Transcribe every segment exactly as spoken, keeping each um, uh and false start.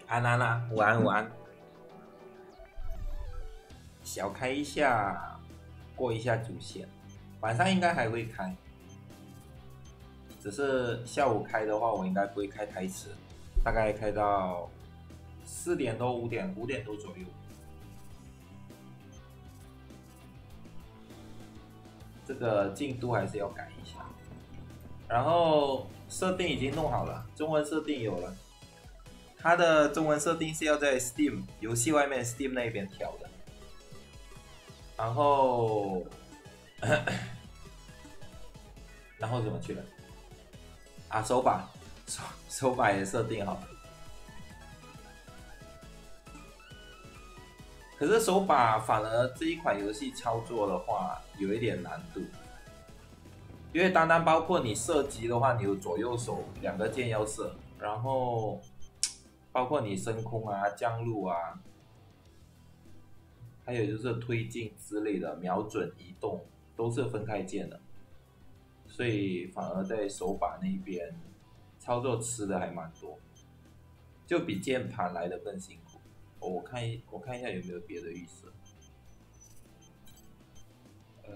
安安啊，午安午安。小开一下，过一下主线，晚上应该还会开，只是下午开的话，我应该不会开太迟，大概开到四点多、五点、五点多左右。这个进度还是要改一下。然后设定已经弄好了，中文设定有了。它的中文设定是要在 Steam 游戏外面 Steam 那边调的。然后，然后怎么去了？啊，手把，手手把也设定好了。可是手把反而这一款游戏操作的话有一点难度，因为单单包括你射击的话，你有左右手两个键要射，然后包括你升空啊、降落啊。还有就是推进之类的，瞄准、移动都是分开键的，所以反而在手把那边操作吃的还蛮多，就比键盘来的更辛苦。哦、我看一我看一下有没有别的预设，呃，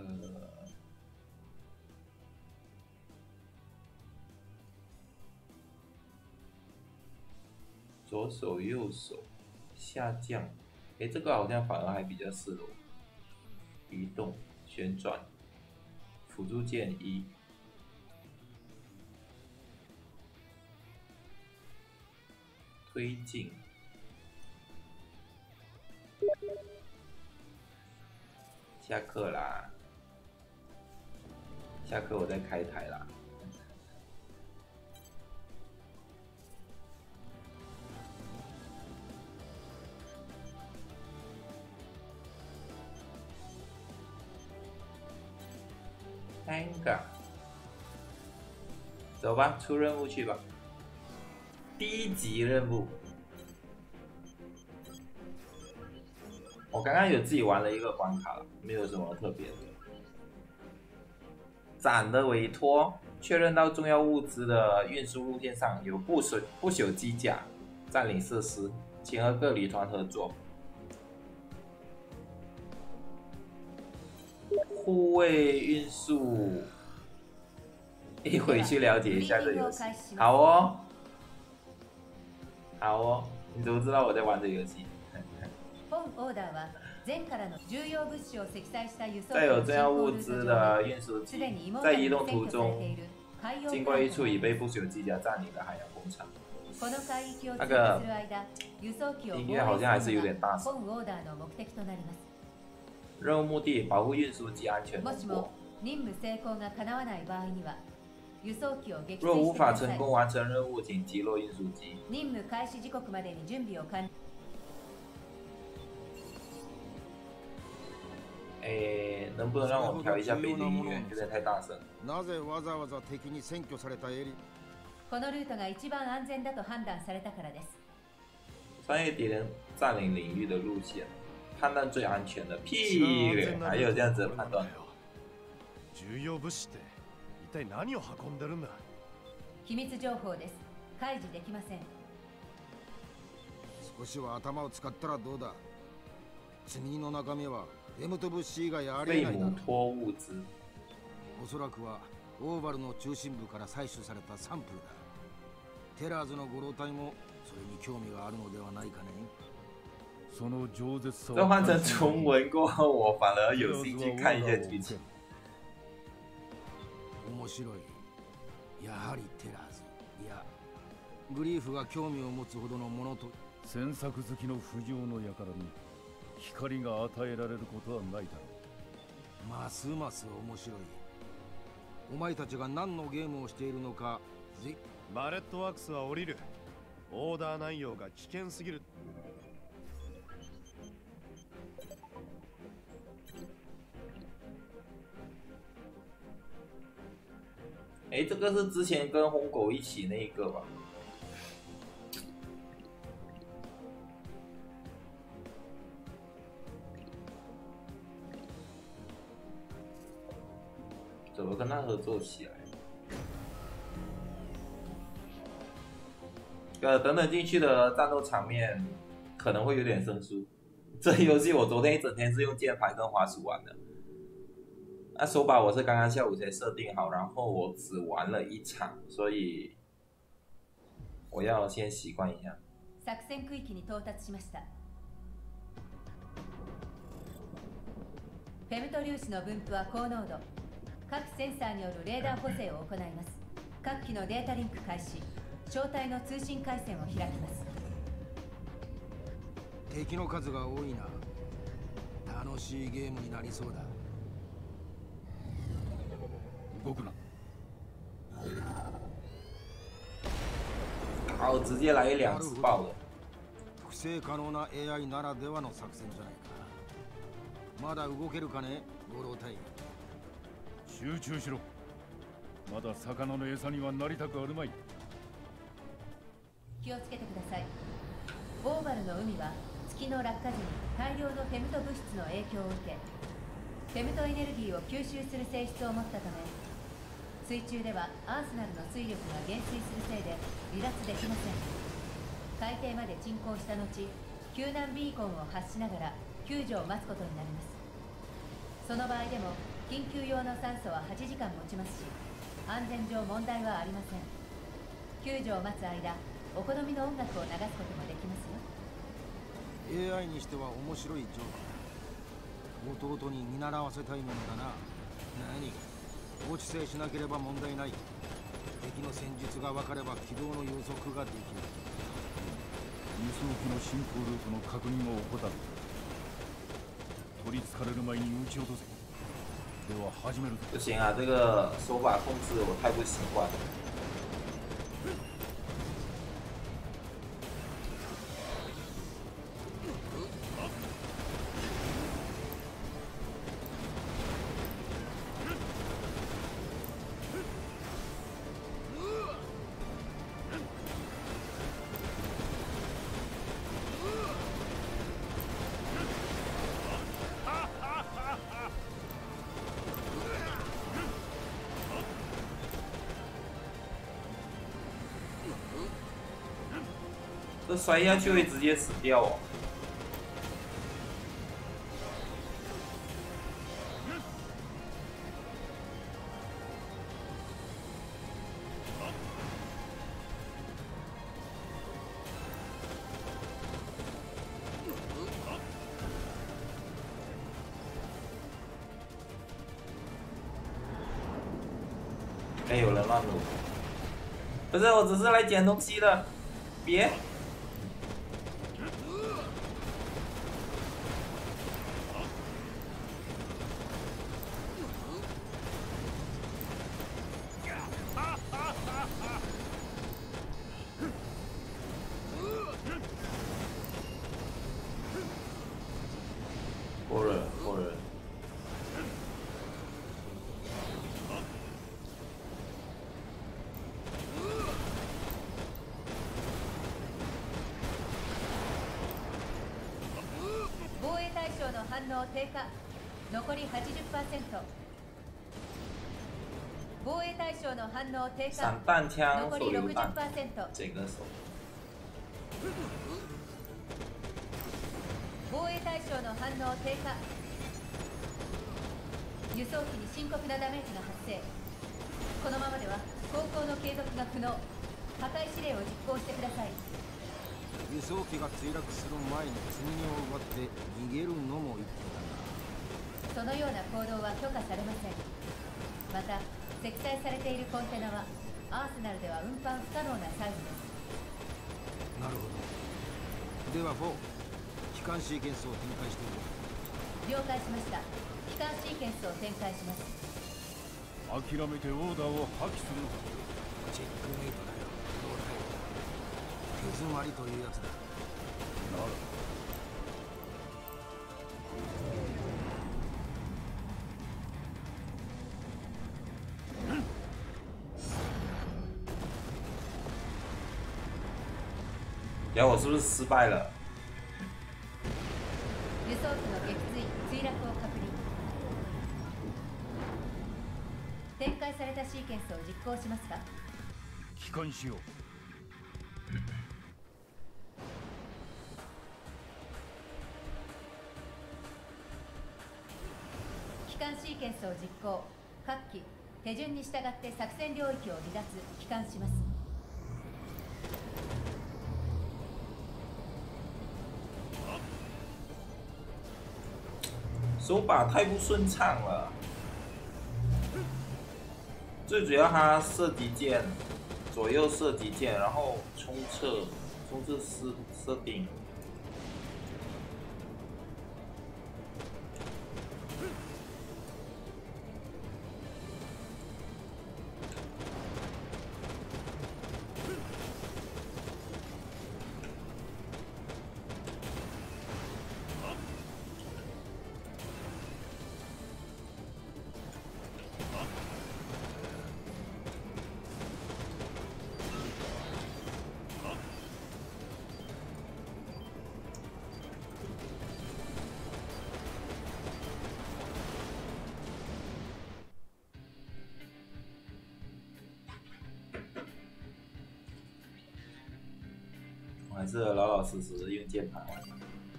左手、右手下降。哎，这个好像反而还比较适合我。移动、旋转、辅助键一，推进。下课啦，下课我再开台啦。尴尬，走吧，出任务去吧。第一级任务，我刚刚有自己玩了一个关卡了，没有什么特别的。斩的委托，确认到重要物资的运输路线上有不朽不朽机甲，占领设施，请和各旅团合作。护卫运输，一回去了解一下这游戏。好哦，好哦，你怎么知道我在玩这游戏？带有重要物资的运输机，在移动途中经过一处已被不朽机甲占领的海洋工厂。那个音乐好像还是有点大声。任务目的：保护运输机安全通过。若无法成功完成任务，请击落运输机。诶，能不能让我调一下背景音乐？有点太大声。 なぜわざわざ敵に占拠されたエリ？ このルートが一番安全だと判断されたからです。 穿越敌人占领领域的路线。判断最安全的屁嘞，还有这样子的判断。 重要物資って一体何を運んでるんだ？ 秘密情報です。開示できません。 少しは頭を使ったらどうだ？積み荷の中身はフェムト物資以外ありえないだろう。 托物資。 おそらくはオーバルの中心部から採取されたサンプルだ。テラーズのご老体もそれに興味があるのではないかね？ 这换成中文过后，我反而有兴趣看一下剧情。 面白い。やはりテラーズ。いや、グリーフが興味を持つほどのものと。 詮索好きの不浄の輩に光が与えられることはないだろう。ますます面白い。お前たちが何のゲームをしているのか。ぜバレットワークスは降りる。オーダー内容が危険すぎる。 哎，这个是之前跟红狗一起那一个吧？怎么跟他合作起来？ 呃，等等进去的战斗场面可能会有点生疏。这游戏我昨天一整天是用键盘跟滑鼠玩的。那手把我是刚刚下午才设定好，然后我只玩了一场，所以我要先习惯一下。 作戦区域に到達しました。フェムト粒子の分布は高濃度。各センサーによるレーダー補正を行います。各機のデータリンク開始。小隊の通信回線を開きます。 敵の数が多いな。楽しいゲームになりそうだ。 動くな。 好，直接来一两次爆的。 複製可能な エーアイ ならではの作戦じゃないか。まだ動けるかね、五郎隊。 集中しろ。まだ魚の餌にはなりたくあるまい。 気をつけてください。オーバルの海は月の落下時に大量のフェムト物質の影響を受け、フェムトエネルギーを吸収する性質を持ったため、水中ではアーセナルの水力が減衰するせいで離脱できません。海底まで沈降した後、救難ビーコンを発しながら救助を待つことになります。その場合でも緊急用の酸素ははちじかん持ちますし、安全上問題はありません。救助を待つ間、お好みの音楽を流すこともできますよ。 エーアイ にしては面白いジョークだ。弟に見習わせたいものだな。何落ちさえしなければ問題ない。敵の戦術が分かれば軌道の予測ができる。 輸送機の進行ルートの確認を怠る。取りつかれる前に撃ち落とせ。では始める。 不行啊，这个手把控制我太不习惯了。这摔下去会直接死掉哦。哎，有人乱入！不是，我只是来捡东西的，别！ 过人，过人。 防衛対象の反応低下。残り はちじゅっパーセント。防衛対象の反応低下。 散弹枪、 残り ろくじゅっパーセント。 这个手。 防衛対象の反応低下。輸送機に深刻なダメージが発生。このままでは航行の継続が不能。破壊指令を実行してください。 輸送機が墜落する前に積み荷を奪って逃げるのも一そのような行動は許可されません。また積載されているコンテナはアーセナルでは運搬不可能なサイズです。 なるほど。ではフォー、機関シーケンスを展開している。 了解しました。機関シーケンスを展開します。 諦めてオーダーを破棄するのか。 チェックメイトだよ。どうだよ。手詰まりというやつだ。 なら然后我是不是失败了？ 輸送機の撃墜、墜落を確認。展開されたシーケンスを実行しますか？ 帰還しよう。 艦シーケンスを実行。各機手順に従って作戦領域を離脱帰還します。 手把太不顺畅了，最主要它射击键左右射击键，然后冲刺冲刺设设定。还是老老实实用键盘玩。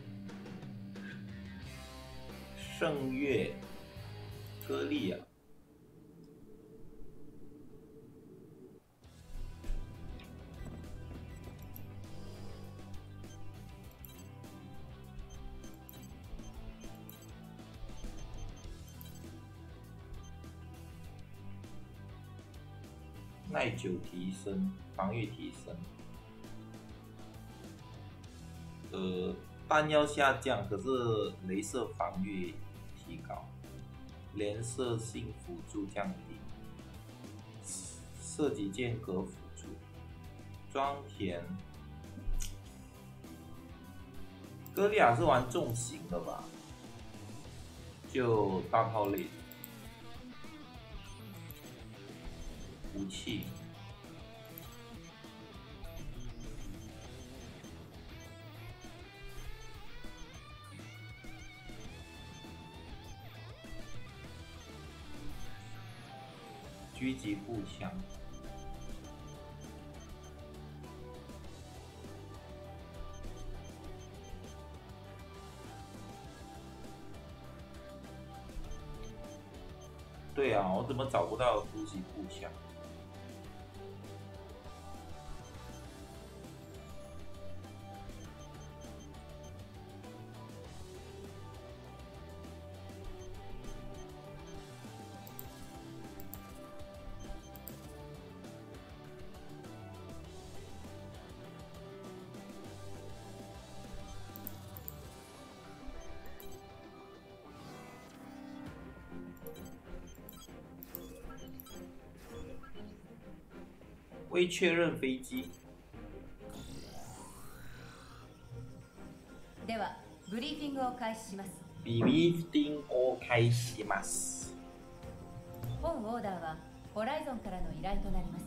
圣月歌利亚，耐久提升，防御提升。呃，弹药下降，可是雷射防御提高，连射性辅助降低，射击间隔辅助，装填。歌利亚是玩重型的吧？就大炮类的武器。狙击步枪，对啊，我怎么找不到突击步枪？未确认飞机。 では、ブリーフィングを開始します。 ブリーフィングを開始します。 本オーダーはホライゾンからの依頼となります。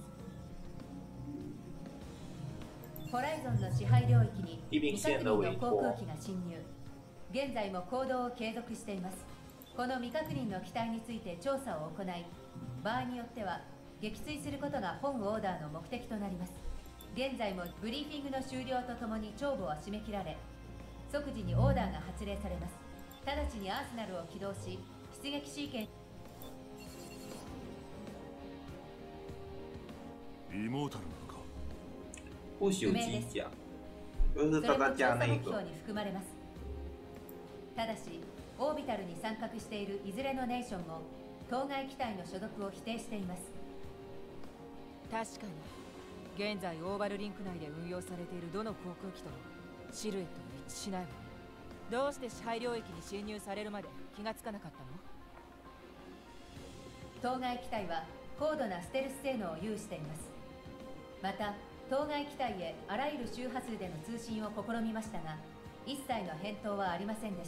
ホライゾンの支配領域に未確認の航空機が侵入。現在も行動を継続しています。この未確認の機体について調査を行い、場合によっては撃墜することが本オーダーの目的となります。現在もブリーフィングの終了とともに帳簿は締め切られ、即時にオーダーが発令されます。直ちにアーセナルを起動し、出撃シーケンイモータルなのか。 不朽机甲，就それも是大家調査目那个標に含まれます。ただし、オービタルに参画しているいずれのネーションも当該機体の所属を否定しています。 確かに現在オーバルリンク内で運用されているどの航空機ともシルエットが一致しないわ。どうして支配領域に侵入されるまで気がつかなかったの？当該機体は高度なステルス性能を有しています。また当該機体へあらゆる周波数での通信を試みましたが、一切の返答はありませんでした。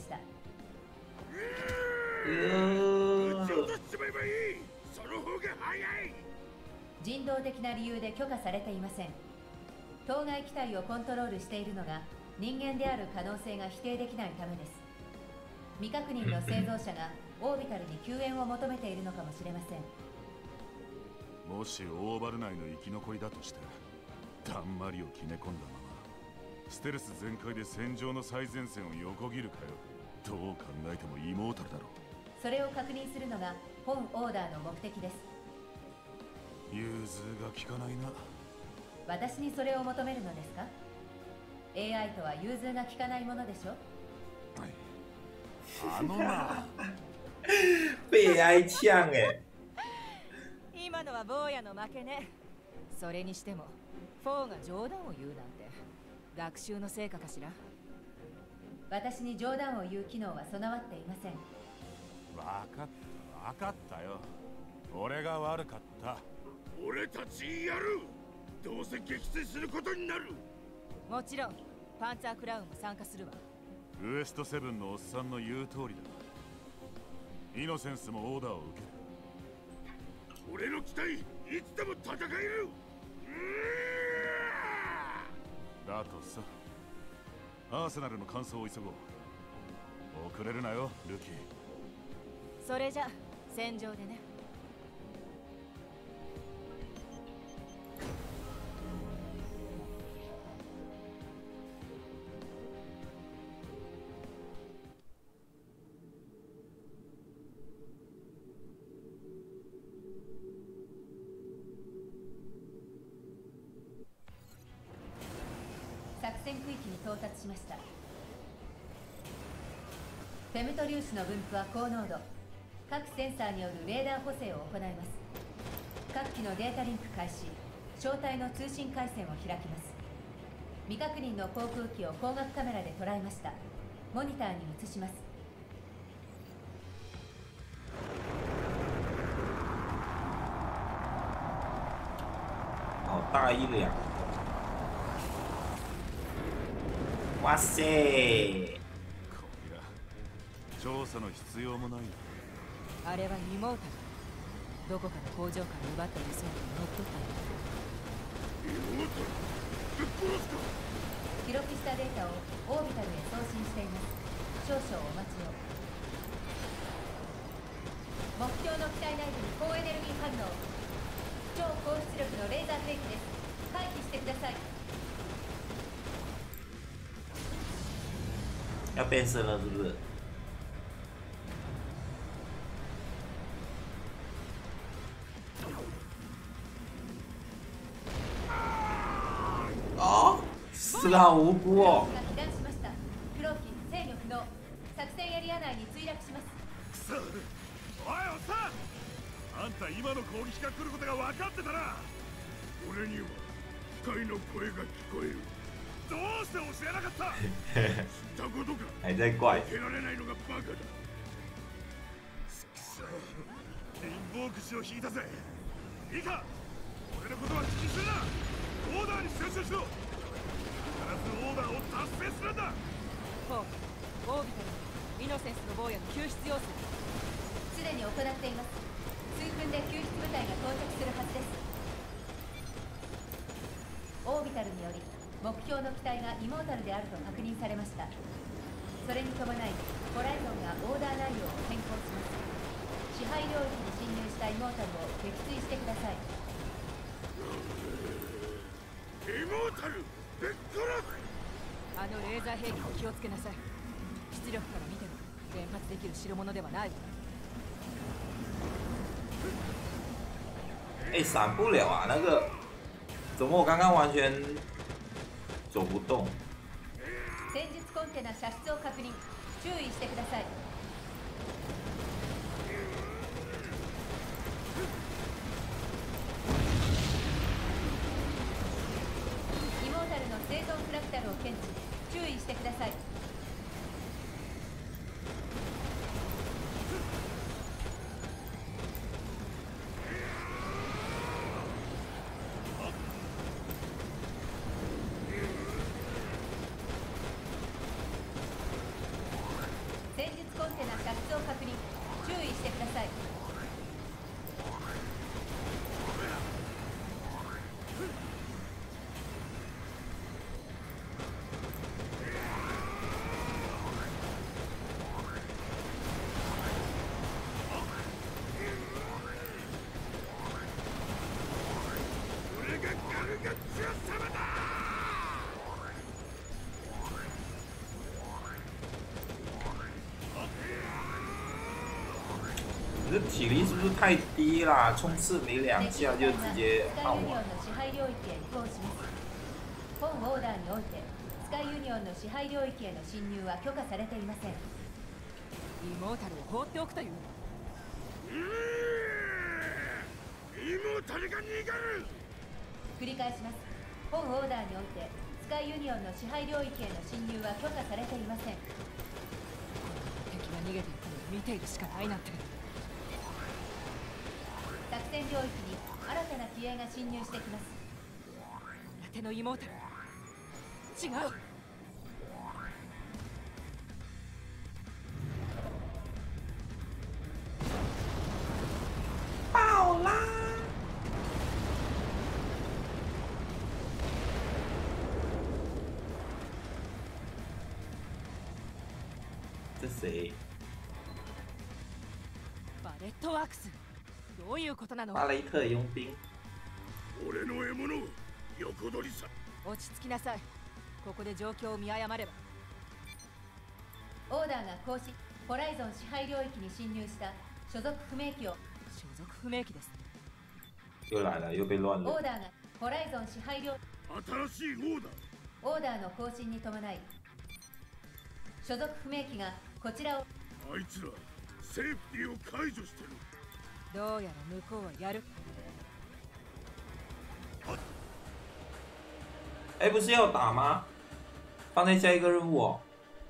人道的な理由で許可されていません。当該機体をコントロールしているのが人間である可能性が否定できないためです。未確認の製造者がオービタルに救援を求めているのかもしれません。 もしオーバル内の生き残りだとして、だんまりを決め込んだままステルス全開で戦場の最前線を横切るかよ。どう考えてもイモータルだろう。 それを確認するのが本オーダーの目的です。 融通が効かないな。 私にそれを求めるのですか？ エーアイ とは融通が利かないものでしょ。 はい、あのな被 エーアイ 呛え。 今のは坊やの負けね。それにしてもフォーが冗談を言うなんて学習の成果かしら。 私に冗談を言う機能は備わっていません。 分かった分かったよ。俺が悪かった。 俺たちやる。どうせ撃墜することになる。 もちろんパンツァークラウンも参加するわ。 ウエストセブンのおっさんの言う通りだ。イノセンスもオーダーを受ける。 俺の機体いつでも戦える。 だとさ、アーセナルの完走を急ごう。遅れるなよルキー。 それじゃ戦場でね。 作戦区域に到達しました。フェムト粒子の分布は高濃度。各センサーによるレーダー補正を行います。各機のデータリンク開始。小隊の通信回線を開きます。未確認の航空機を光学カメラで捉えました。モニターに移します。 好大一辆！哇塞！ こりゃ調査の必要もないな。 あれはイモータル。どこかの工場から奪った輸送機に乗っ取ったんだ。 妹ぶっ殺すか。 記録したデータをオービタルへ送信しています。少々お待ちを。目標の機体内部に高エネルギー反応。超高出力のレーザー兵器です。回避してください。 要变身了是不是？哦，死得好无辜哦！ 被弾しました。クローキ制御不能。作戦エリア内に墜落します。 くそ。おいおっさん、あんた今の攻撃が来ることが分かってたな。俺には機械の声が聞こえる。どうして教えなかった。知ったことか。 还在怪。 受けられないのがバカだ。くそ。貧乏くじを引いたぜ。いいか、俺のことは気にするな。オーダーに集中しろ。必ずオーダーを達成するんだ。 フォー、オービタル、イノセンスの坊やの救出要請。 すでに行っています。数分で救出部隊が到着するはずです。オービタルにより目標の機体がイモータルであると確認されました。それに伴いホライゾンがオーダー内容を変更します。支配領域に侵入したイモータルを撃墜してください。 イモータルぶっ殺す。 あのレーザー兵器に気をつけなさい。出力から見ても連発できる代物ではないわ。 哎，闪不了啊！那个，怎么我刚刚完全走不动？ 戦術コンテナ射出を確認。注意してください。イモータルの生存フラクタルを検知。注意してください。戦術コンテナ射出を確認。注意してください。 这体力是不是太低啦？冲刺没两下就直接スカイユニオンの支配領域へ移行します。本オーダーにおいてスカイユニオンの支配領域への侵入は許可されていません。 イモータルを放っておくという。 イモータルが逃げる。 繰り返します。本オーダーにおいてスカイユニオンの支配領域への侵入は許可されていません。 敵が逃げていくのを見ているしかないなんて。 作戦領域に新たな機影が侵入してきます。 新手のイモータル。違う。 爆啦！这谁？ バレットワークス。どういうことなの？ 巴雷特佣兵。 俺の獲物横取りさ。 落ち着きなさい。ここで状況を見誤れば。 オーダーが行使、ホライゾン支配領域に侵入した所属不明機を。 所属不明機です。 又来了，又被乱了。 オーダーがホライゾン支配領。 新しいオーダー。 オーダーの更新に伴い、所属不明機がこちらを。 あいつらセーフティーを解除してる。 どうやら向こうはやる。 哎，不是要打吗？放在下一个任务哦。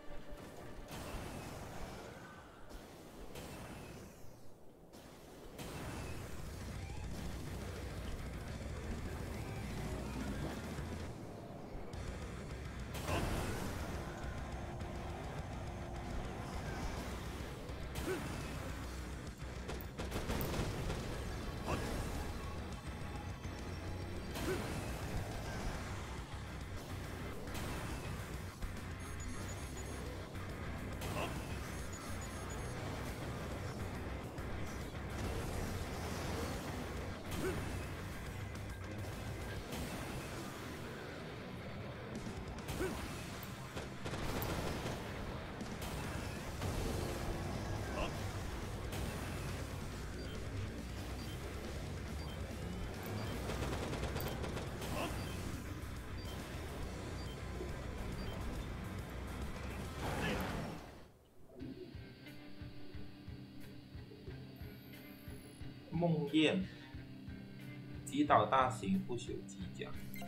梦魇，击倒大型不朽机甲，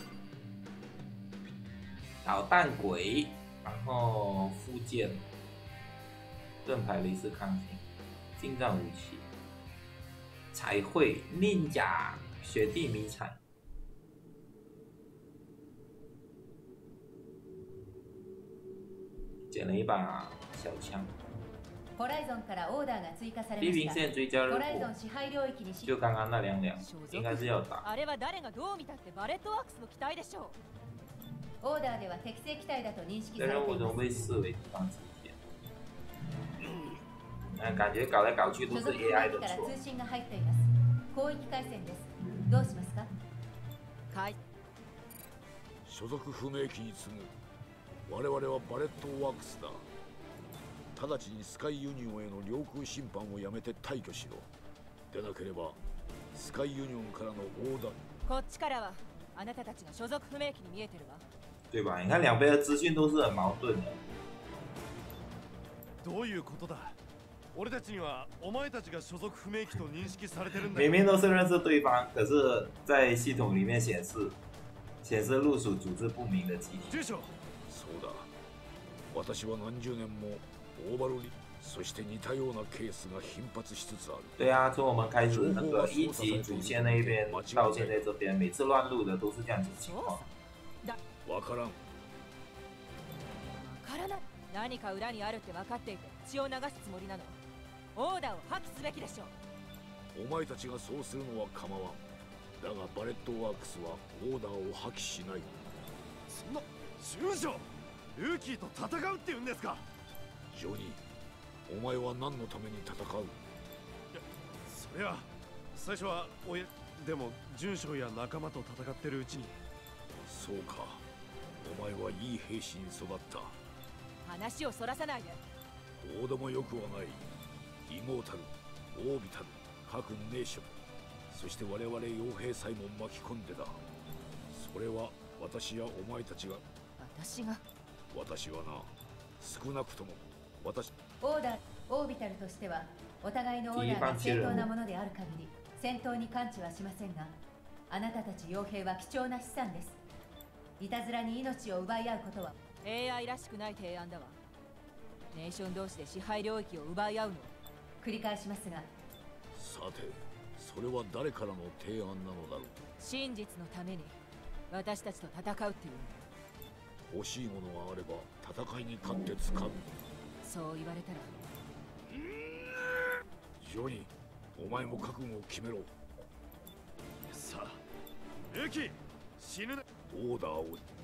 导弹鬼，然后附件，盾牌雷斯抗性，近战武器，彩绘宁甲雪地迷彩，捡了一把小枪。 ホライゾンからオーダーが追加されま地した。 平線追加任ホライゾ務ン支配領域に侵就刚刚那两两，应该是要打。 あれは誰がどう見たってバレットワークスの機体でしょオーダーでは適正機体だと認識这任务されています。 中被视为敌方支点。嗯，感觉搞来搞去都是所属不 A I 明機から的错。 通信が入っています。広域回線です。どうしますか？ う。かい。 所属不明機に次ぐ我々はバレットワークスだ。直ちにスカイユニオンへの領空侵犯をやめて退去しろ。でなければスカイユニオンからのオーダー。 こっちからはあなたたちの所属不明機に見えてるわ。 对吧？你看两边的资讯都是很矛盾的。 どういうことだ？俺たちにはお前たちが所属不明機と認識されてるんだ明よ。 明都是认识对方，可是，在系统里面显示显示隶属组织不明的集体。 住所。 そうだ。私は何十年もオーバルリ、そして似たようなケースが頻発しつつある。 对啊，从我们开始那个一级主线那一边到现在这边，每次乱入的都是这样子情况。 わからん。 わからない。何か裏にあるって分かっていて血を流すつもりなの。オーダーを破棄すべきでしょう。 お前たちがそうするのは構わん。だがバレットワークスはオーダーを破棄しない。 そんな住所。ルーキーと戦うって言うんですか？ ジョニー、お前は何のために戦う？ それは最初はおやでも準将や仲間と戦ってるうちに。 そうか。お前はいい兵士に育った。 話をそらさないで。 どうでもよくはない。イモータル、 オービタル、各ネーション、そして我々傭兵さえも巻き込んでだ。それは私やお前たちが。 私が私はな、少なくとも私。 オーダー、オービタルとしてはお互いのオーダーが正当なものである限り戦闘に関知はしませんが、あなたたち傭兵は貴重な資産です。いたずらに命を奪い合うことはエーアイ らしくない提案だわ。ネーション同士で支配領域を奪い合うの。 繰り返しますが、 さて、それは誰からの提案なのだろう。 真実のために私たちと戦うっていうの。 欲しいものがあれば戦いに勝って使う。 そう言われたら。 ジョニー、お前も覚悟を決めろ。 さあルキ、死ぬな。 オーダーを。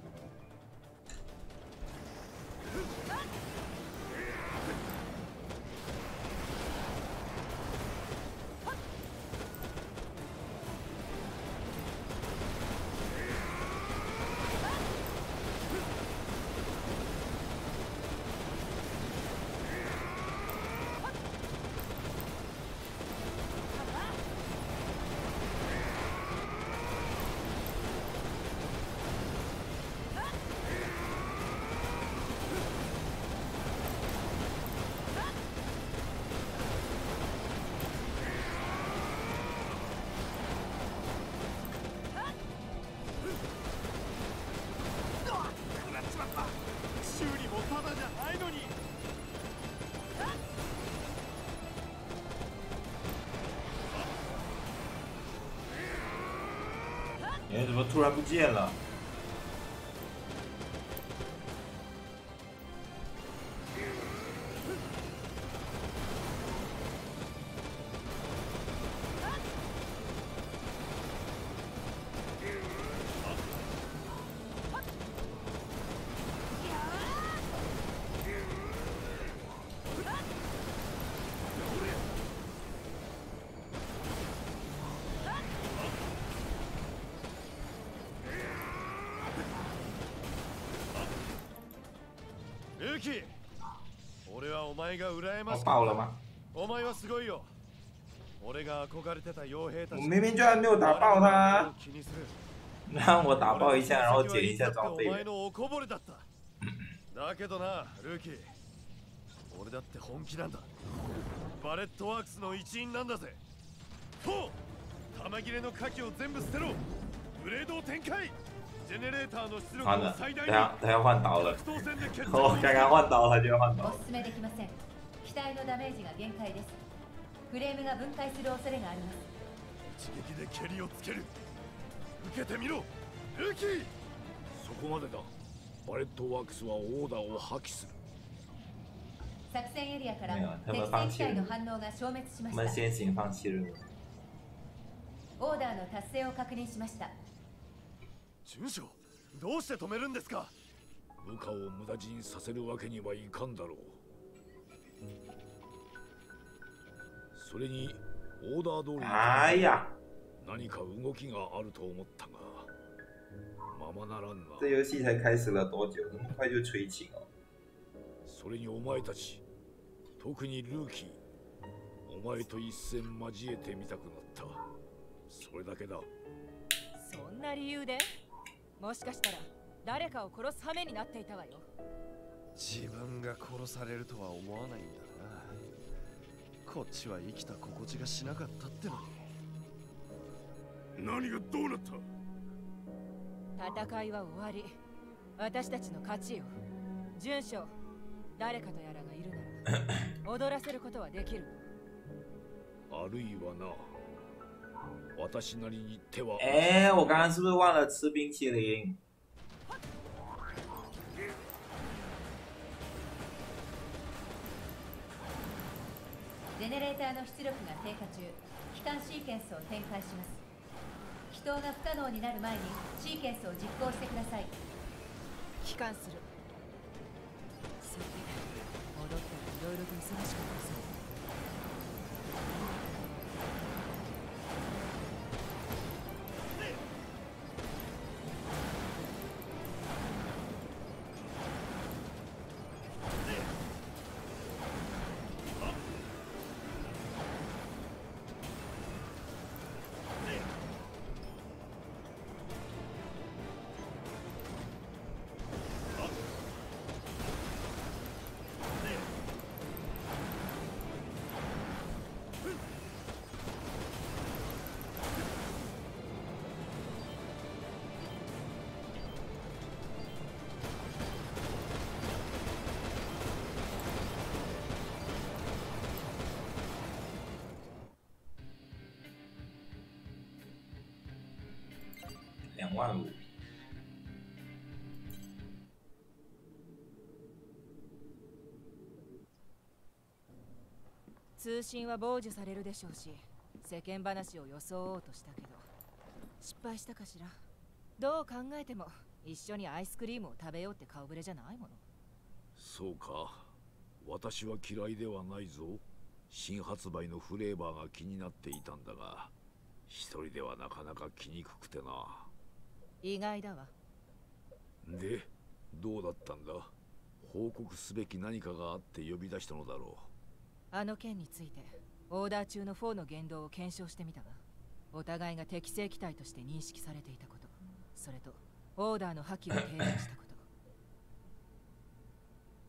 哎，怎么突然不见了？ ルキ、俺はお前が羨ましい。 爆了吗？ お前はすごいよ。俺が憧れてた傭兵たち。 我明明就还没有打爆他，让我打爆一下，然后捡一下装备。 お前のおこぼれだった。だけどな、ルキ、俺だって本気なんだ。バレットワークスの一員なんだぜ。と、弾切れの火器を全部捨てろ。ブレードを展開。 好的，等下等下换刀了。我刚刚换刀，他就要换刀。 おすすめできません。機体のダメージが限界です。フレームが分解する恐れがあります。 一撃で蹴りをつける。受けてみろ、ルキー。 そこまでだ。バレットワークスはオーダーを破棄する。 作戦エリアから敵戦機体の反応が消滅しました。 先行放棄任務。 オーダーの達成を確認しました。 准将、どうして止めるんですか。 部下を無駄死にさせるわけにはいかんだろう。それにオーダー通りにあや何か動きがあると思ったが、ままならんな。 这游戏才开始了多久？那么快就催情了。 それにお前たち、特にルーキー、お前と一戦交えてみたくなった。それだけだ。 そんな理由で？もしかしたら誰かを殺す羽目になっていたわよ。 自分が殺されるとは思わないんだな。こっちは生きた心地がしなかったってのに。 何がどうなった？ 戦いは終わり。私たちの勝ちよ。準将、誰かとやらがいるなら踊らせることはできる。 あるいはな、私なりに手は。 哎，我刚刚是不是忘了吃冰淇淋？ ジェネレーターの出力が低下中、帰還シーケンスを展開します。祈祷が不可能になる前にシーケンスを実行してください。 帰還する。それで戻ったらいろいろと忙しかったさ。 两万五。 通信は傍受されるでしょうし、世間話を装おうとしたけど失敗したかしら。どう考えても一緒にアイスクリームを食べようって顔ぶれじゃないもの。 そうか。私は嫌いではないぞ。新発売のフレーバーが気になっていたんだが、一人ではなかなか来にくくてな。 意外だわ。 で、どうだったんだ？報告すべき何かがあって呼び出したのだろう。 あの件についてオーダー中のフォーの言動を検証してみたわ。お互いが適正機体として認識されていたこと、それとオーダーの破棄を提案したこと、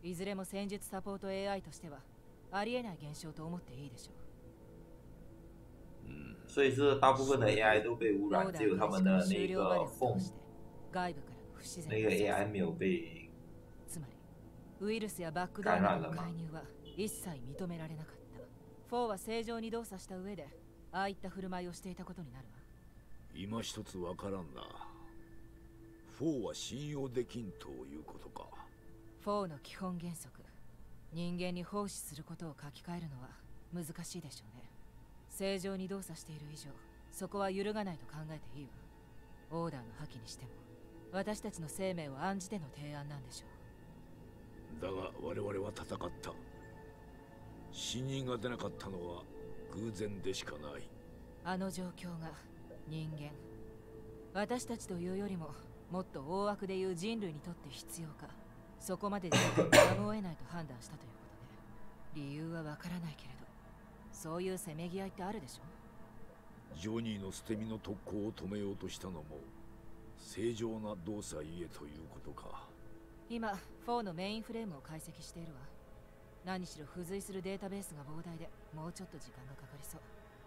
いずれも戦術サポート エーアイ としてはありえない現象と思っていいでしょう。 嗯，所以是大部分的 A I 都被污染，只有他们的那个缝，那个 A I 没有被つまりウイルスやバックドアの介入は一切認められなかった。フォーは正常に動作した上でああいった振る舞いをしていたことになるわ。 今一つわからんな。フォーは信用できんということか。 フォーの基本原則、人間に奉仕することを書き換えるのは難しいでしょうね。正常に動作している以上、そこは揺るがないと考えていいわ。オーダーの破棄にしても私たちの生命を案じての提案なんでしょう。だが我々は戦った。死人が出なかったのは偶然でしかない。 あの状況が人間、私たちというよりももっと大枠でいう人類にとって必要か、そこまででやむを得ないと判断したということで、理由はわからないけれど、そういうせめぎ合いってあるでしょ。 ジョニーの捨て身の特攻を止めようとしたのも正常な動作ゆえということか。 今フォーのメインフレームを解析しているわ。何しろ付随するデータベースが膨大でもうちょっと時間がかかりそう。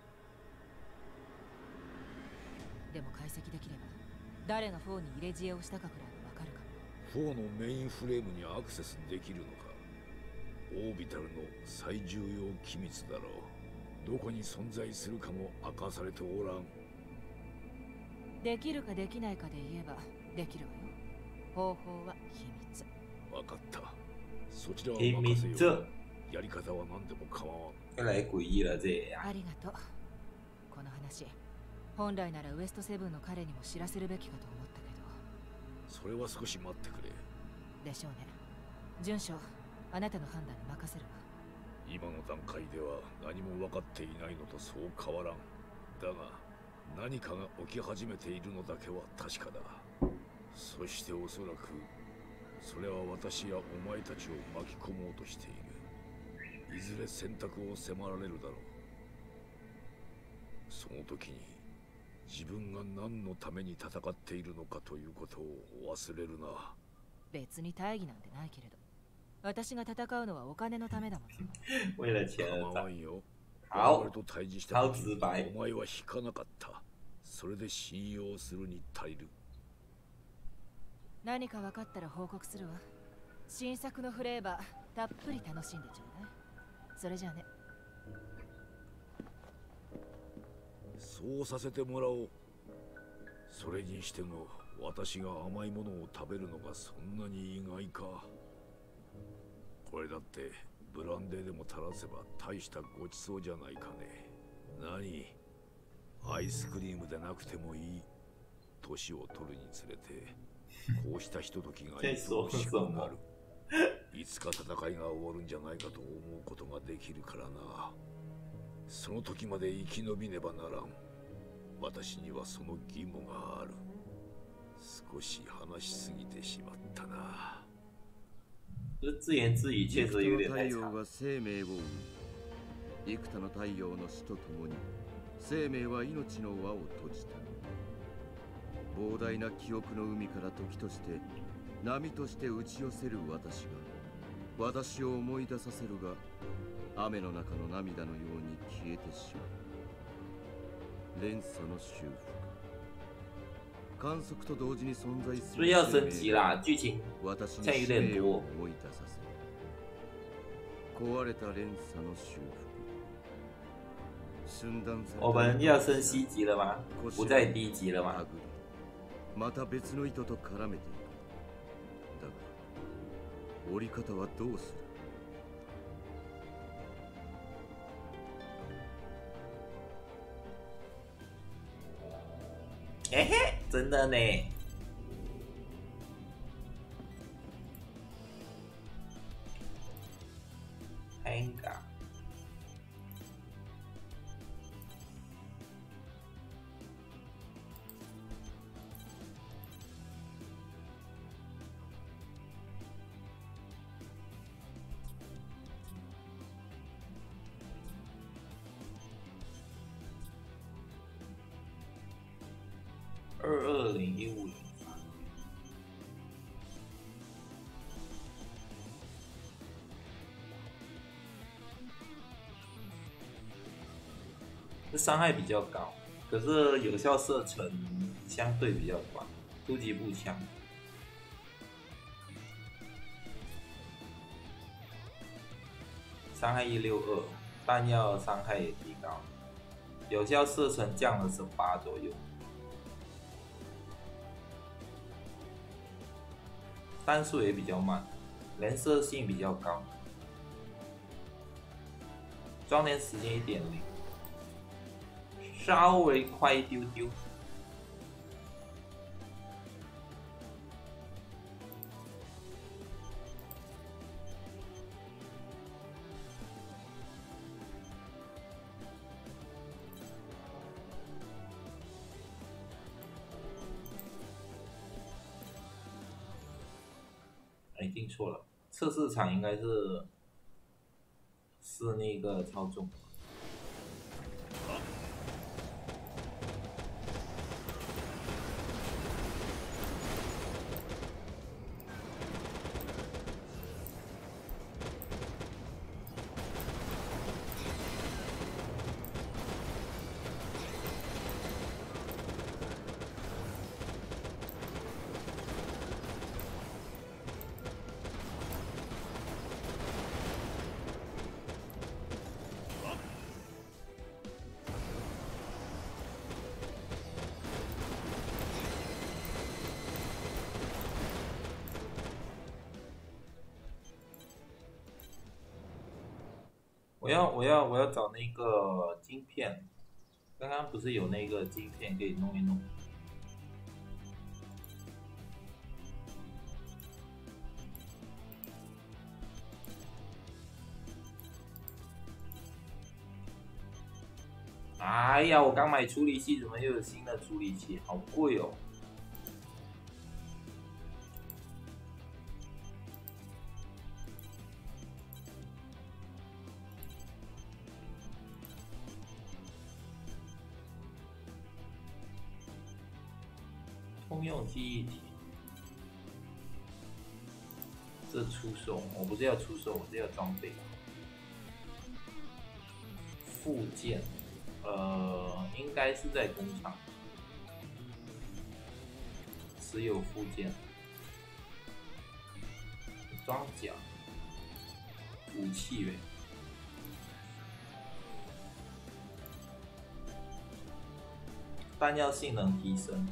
でも解析できれば誰がフォーに入れ知恵をしたかくらいはわかるかも。 フォーのメインフレームにアクセスできるのか。オービタルの最重要機密だろう。どこに存在するかも明かされておらん。 できるかできないかで言えばできるわよ。方法は秘密。 わかった。そちらは任せよう。やり方は何でも構わん。 越来诡異了这样。 ありがとう。この話、本来ならウエストセブンの彼にも知らせるべきかと思ったけど。 それは少し待ってくれ。 でしょうね。準将、あなたの判断に任せるわ。 今の段階では何も分かっていないのとそう変わらん。だが何かが起き始めているのだけは確かだ。そしておそらくそれは私やお前たちを巻き込もうとしている。いずれ選択を迫られるだろう。その時に自分が何のために戦っているのかということを忘れるな。 別に大義なんてないけれど、私が戦うのはお金のためだもん。 为了钱而戦。 战。 好。と対峙した時お前は引かなかった。それで信用するに足りる。 何か分かったら報告するわ。新作のフレーバーたっぷり楽しんでちょうだい。それじゃあね。 そうさせてもらおう。それにしても私が甘いものを食べるのがそんなに意外か。これだってブランデーでも垂らせば大したごちそうじゃないかね。何？アイスクリームでなくてもいい。年を取るにつれてこうしたひとときがいつもしくなる。いつか戦いが終わるんじゃないかと思うことができるからな。その時まで生き延びねばならん。私にはその義務がある。少し話しすぎてしまったな。 自言自语确实有点太長。 長。 生命を生む。幾多の太陽の死とともに生命は命の輪を閉じた。膨大な記憶の海から時として波として打ち寄せる私が私を思い出させるが、雨の中の涙のように消えてしまう。連鎖の修復。観測と同時に存在する所以要升级啦，剧情私现在有点に使命を多。 思い出させる。壊れた連鎖の修復。寸断された我们要升 C 级了吗？不在 D 级了吗？ また別の糸と絡めていく。だが折り方はどうする？ 哎嘿，真的呢。Hanga。二二零一五零，这伤害比较高，可是有效射程相对比较短，突击步枪。伤害一六二，弹药伤害也提高，有效射程降了十八左右。弹速也比较慢，连射性比较高，装填时间一点零，稍微快一丢丢。哎，定错了，测试场应该是是那个操纵。我要我要我要找那个晶片，刚刚不是有那个晶片可以弄一弄？哎呀，我刚买处理器，怎么又有新的处理器？好贵哦！通用记忆体，这出售，我不是要出售，我是要装备。附件，呃，应该是在工厂持有附件，装甲，武器呗。弹药性能提升。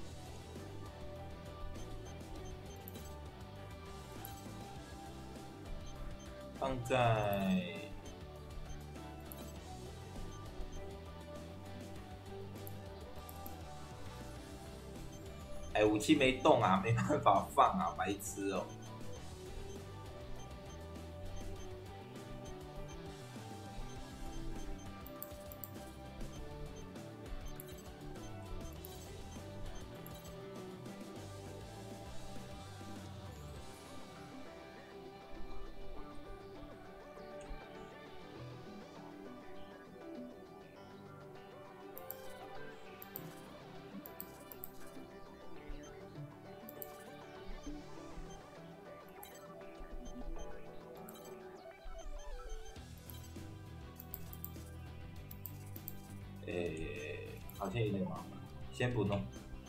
放在哎，武器没动啊，没办法放啊，白痴哦。诶，好像有点麻烦，先不弄。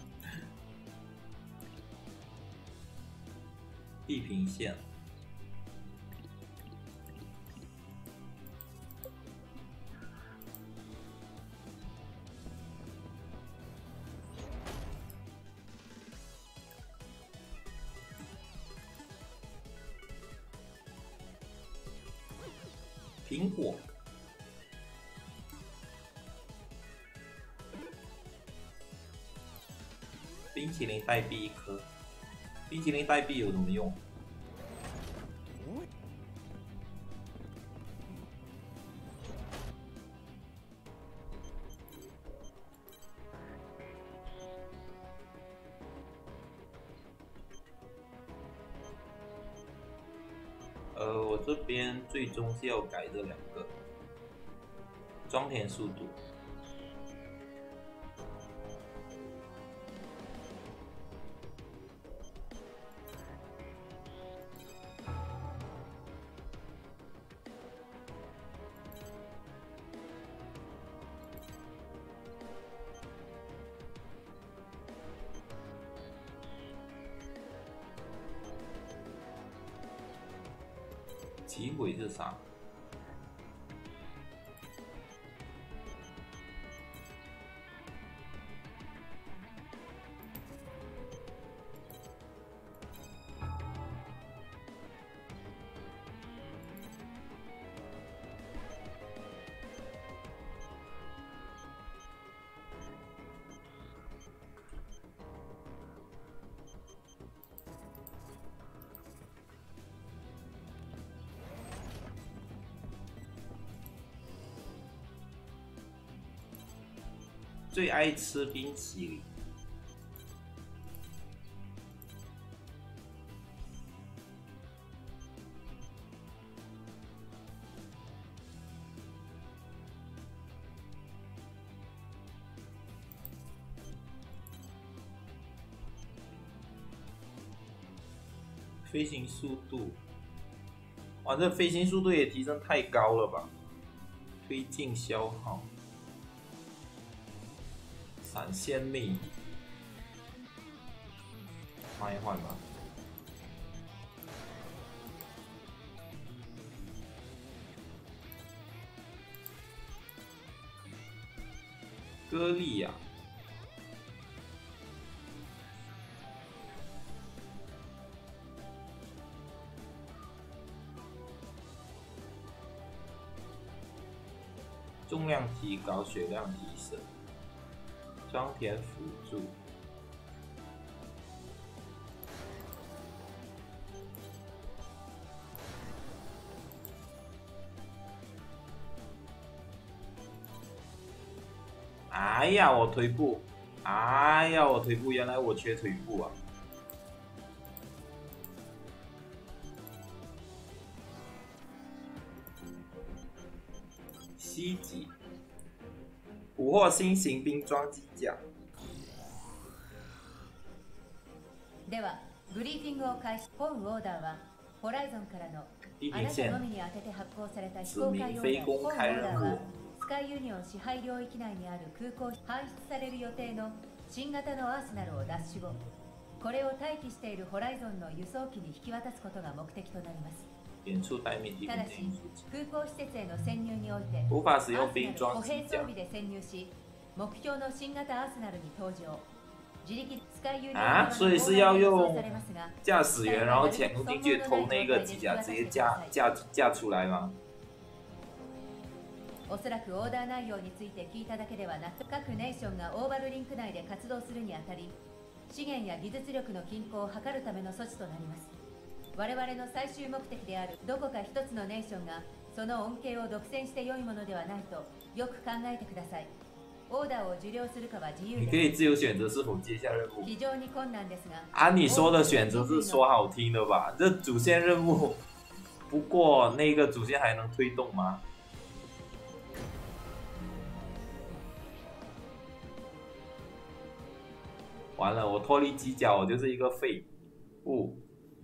地平线， 冰火。冰淇淋代币一颗，冰淇淋代币有什么用？呃，我这边最终是要改这两个装填速度。击毁是啥？最爱吃冰淇淋。飞行速度，哇，这飞行速度也提升太高了吧！推进消耗。闪现力，换一换吧。歌利亚，重量提高，血量提升。装填辅助，哎呀，我腿部，哎呀，我腿部，原来我缺腿部啊！西级。捕获新型兵装机甲。 では、ブリーフィングを開始。本オーダーはホライゾンからのあなたのみに当てて発行された非公開オーダー。本オーダーはスカイユニオン支配領域内にある空港搬出される予定の新型のアーセナルを奪取後、これを待機しているホライゾンの輸送機に引き渡すことが目的となります。ただし、空港施設への潜入において、 無法使用兵装歩兵装備で潜入し、目標の新型アーセナルに登場。自力スカイユニオン啊，所以是要用驾驶员，然后潜入进去偷那个机甲，直接架架架出来吗？ おそらくオーダー内容について聞いただけではなく、各ネーションがオーバルリンク内で活動するにあたり、資源や技術力の均衡を図るための措置となります。我々の最終目的であるどこか一つのネーションがその恩恵を独占して良いものではないとよく考えてください。オーダーを受領するかは自由です。 你可以自由选择是否接下任务。 非常に困難ですが。 啊，你说的选择是说好听的吧？这主线任务，不过那个主线还能推动吗？完了，我脱离机甲，我就是一个废物。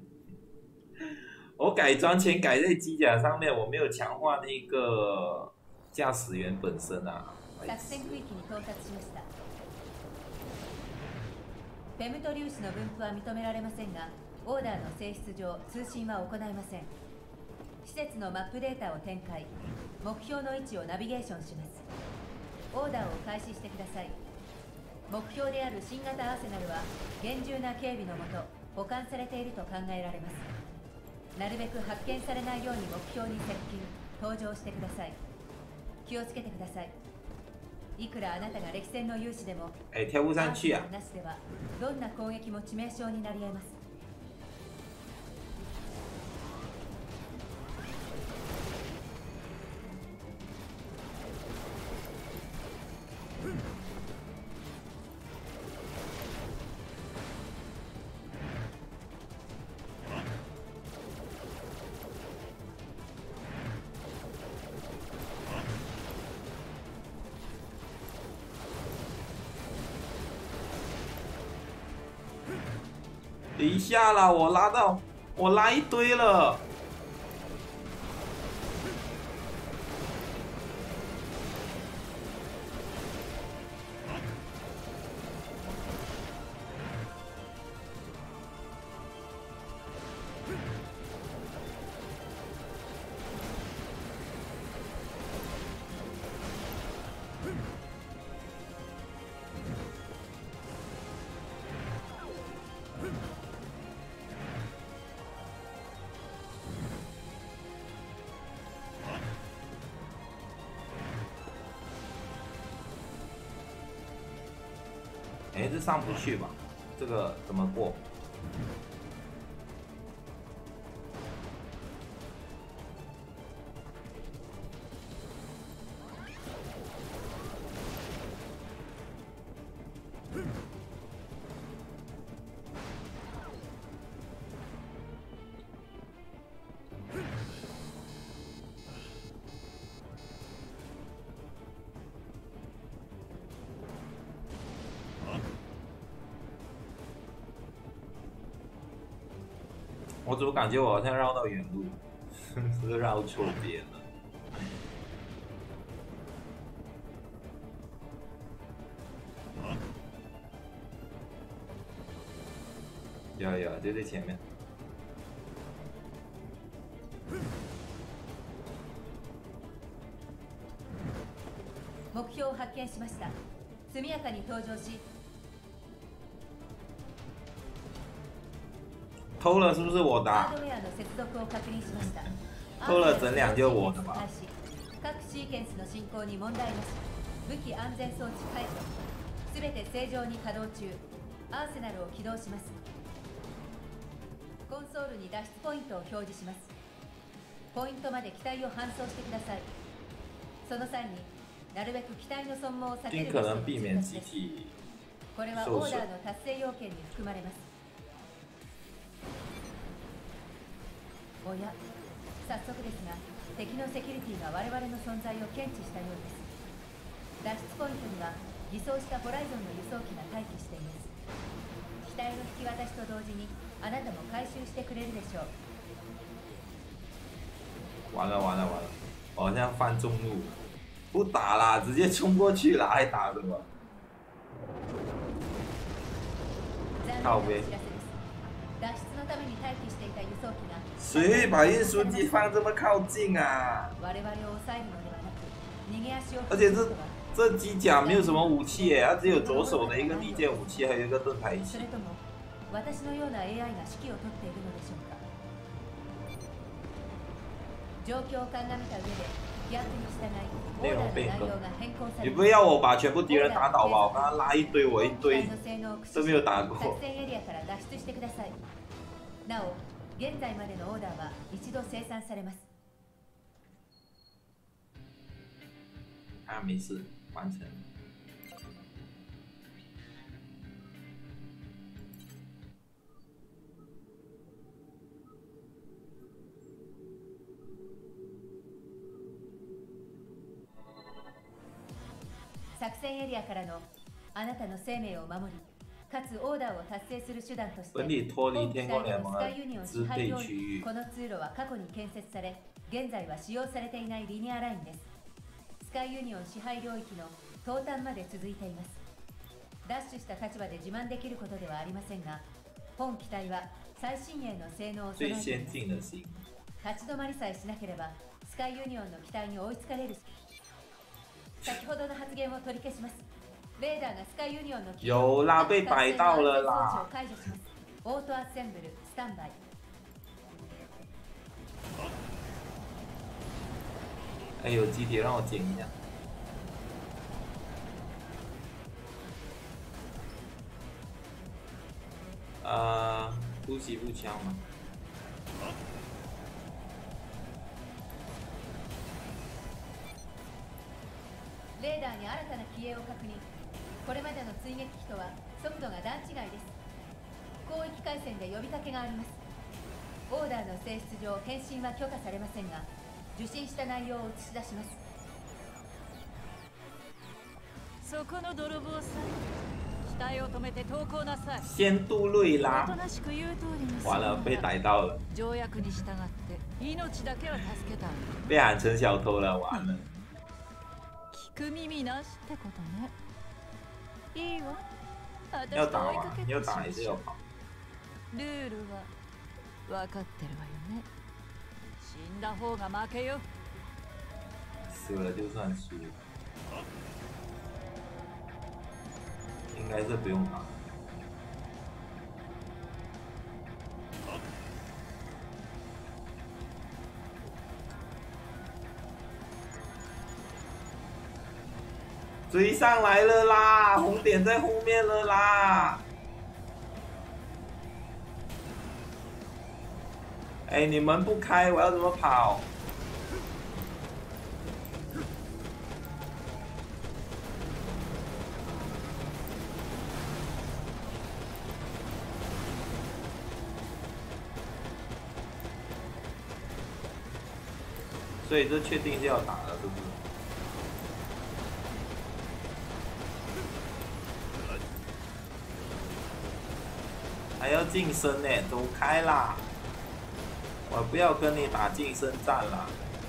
我改装前改在机甲上面，我没有强化那个驾驶员本身啊。 作戦区域に到達しました。フェムト粒子の分布は認められませんが、オーダーの性質上通信は行いません。施設のマップデータを展開、目標の位置をナビゲーションします。オーダーを開始してください。目標である新型アーセナルは厳重な警備のもと保管されていると考えられます。なるべく発見されないように目標に接近、 登場してください。気をつけてください。いくらあなたが歴戦の勇士でも、 哎，跳不上去啊！ なしではどんな攻撃も致命傷になり得ます。 等一下啦，我拉到，我拉一堆了。哎，这上不去吧？这个怎么过？我怎么感觉我好像绕到远路，是不是绕错边了？有有，就在前面。 目標を発見しました。速やかに登場し。 偷了是不是我的、啊？偷了整两就我的吧。 各シーケンスの進行に問題なし。武器安全装置解除。すべて正常に稼働中。アーセナルを起動します。コンソールに脱出ポイントを表示します。ポイントまで機体を搬送してください。その際になるべく機体の損耗を避けるようにしてください。これはオーダーの達成要件に含まれます。おや、早速ですが、敵のセキュリティが我々の存在を検知したようです。脱出ポイントには偽装したホライゾンの輸送機が待機しています。機体の引き渡しと同時にあなたも回収してくれるでしょう。 完了完了完了，我好像犯众怒，不打啦，直接冲过去了，还打什么？靠呗。 脱出のために待機していた輸送機が。 谁会把运输机放这么靠近啊？而且这这机甲没有什么武器耶，它只有左手的一个利剑武器，还有一个盾牌器。内容变更，你不要我把全部敌人打倒吧？我刚刚拉一堆，我一堆都没有打过。 なお、現在までのオーダーは一度生産されます。 啊，没事，完成。 作戦エリアからのあなたの生命を守り。かつオーダーを達成する手段として、 本体脱离天光联盟的支配区域。 この通路は過去に建設され、現在は使用されていないリニアラインです。スカイユニオン支配領域の東端まで続いています。ダッシュした立場で自慢できることではありませんが、本機体は最新鋭の性能を備えています。立ち止まりさえしなければ、スカイユニオンの機体に追いつかれる。先ほどの発言を取り消します。 有啦，被摆到了啦。 オートアッセンブルスタンバイ。 哎，有机体让我捡一下。呃，突袭步枪吗？ レーダーに新たな機影を確認。これまでの追撃機とは速度が段違いです。広域回線で呼びかけがあります。オーダーの性質上返信は許可されませんが、受信した内容を映し出します。 そこの泥棒さん、機体を止めて投降なさい。 先杜瑞拉， おとなしく言う通りにする完了被逮到了， 条約に従って命だけは助けた。 被喊成小偷了，完了。 聞く耳なしってことね。いいわ。 要打吗？要打还是要跑？ ルールは分かってるわよね。死んだ方が負けよ。 死了就算输。应该是不用打。追上来了啦！红点在后面了啦！哎，你们不开，我要怎么跑？所以这确定是要打了，是不是？还要近身呢，走开啦！我不要跟你打近身战啦！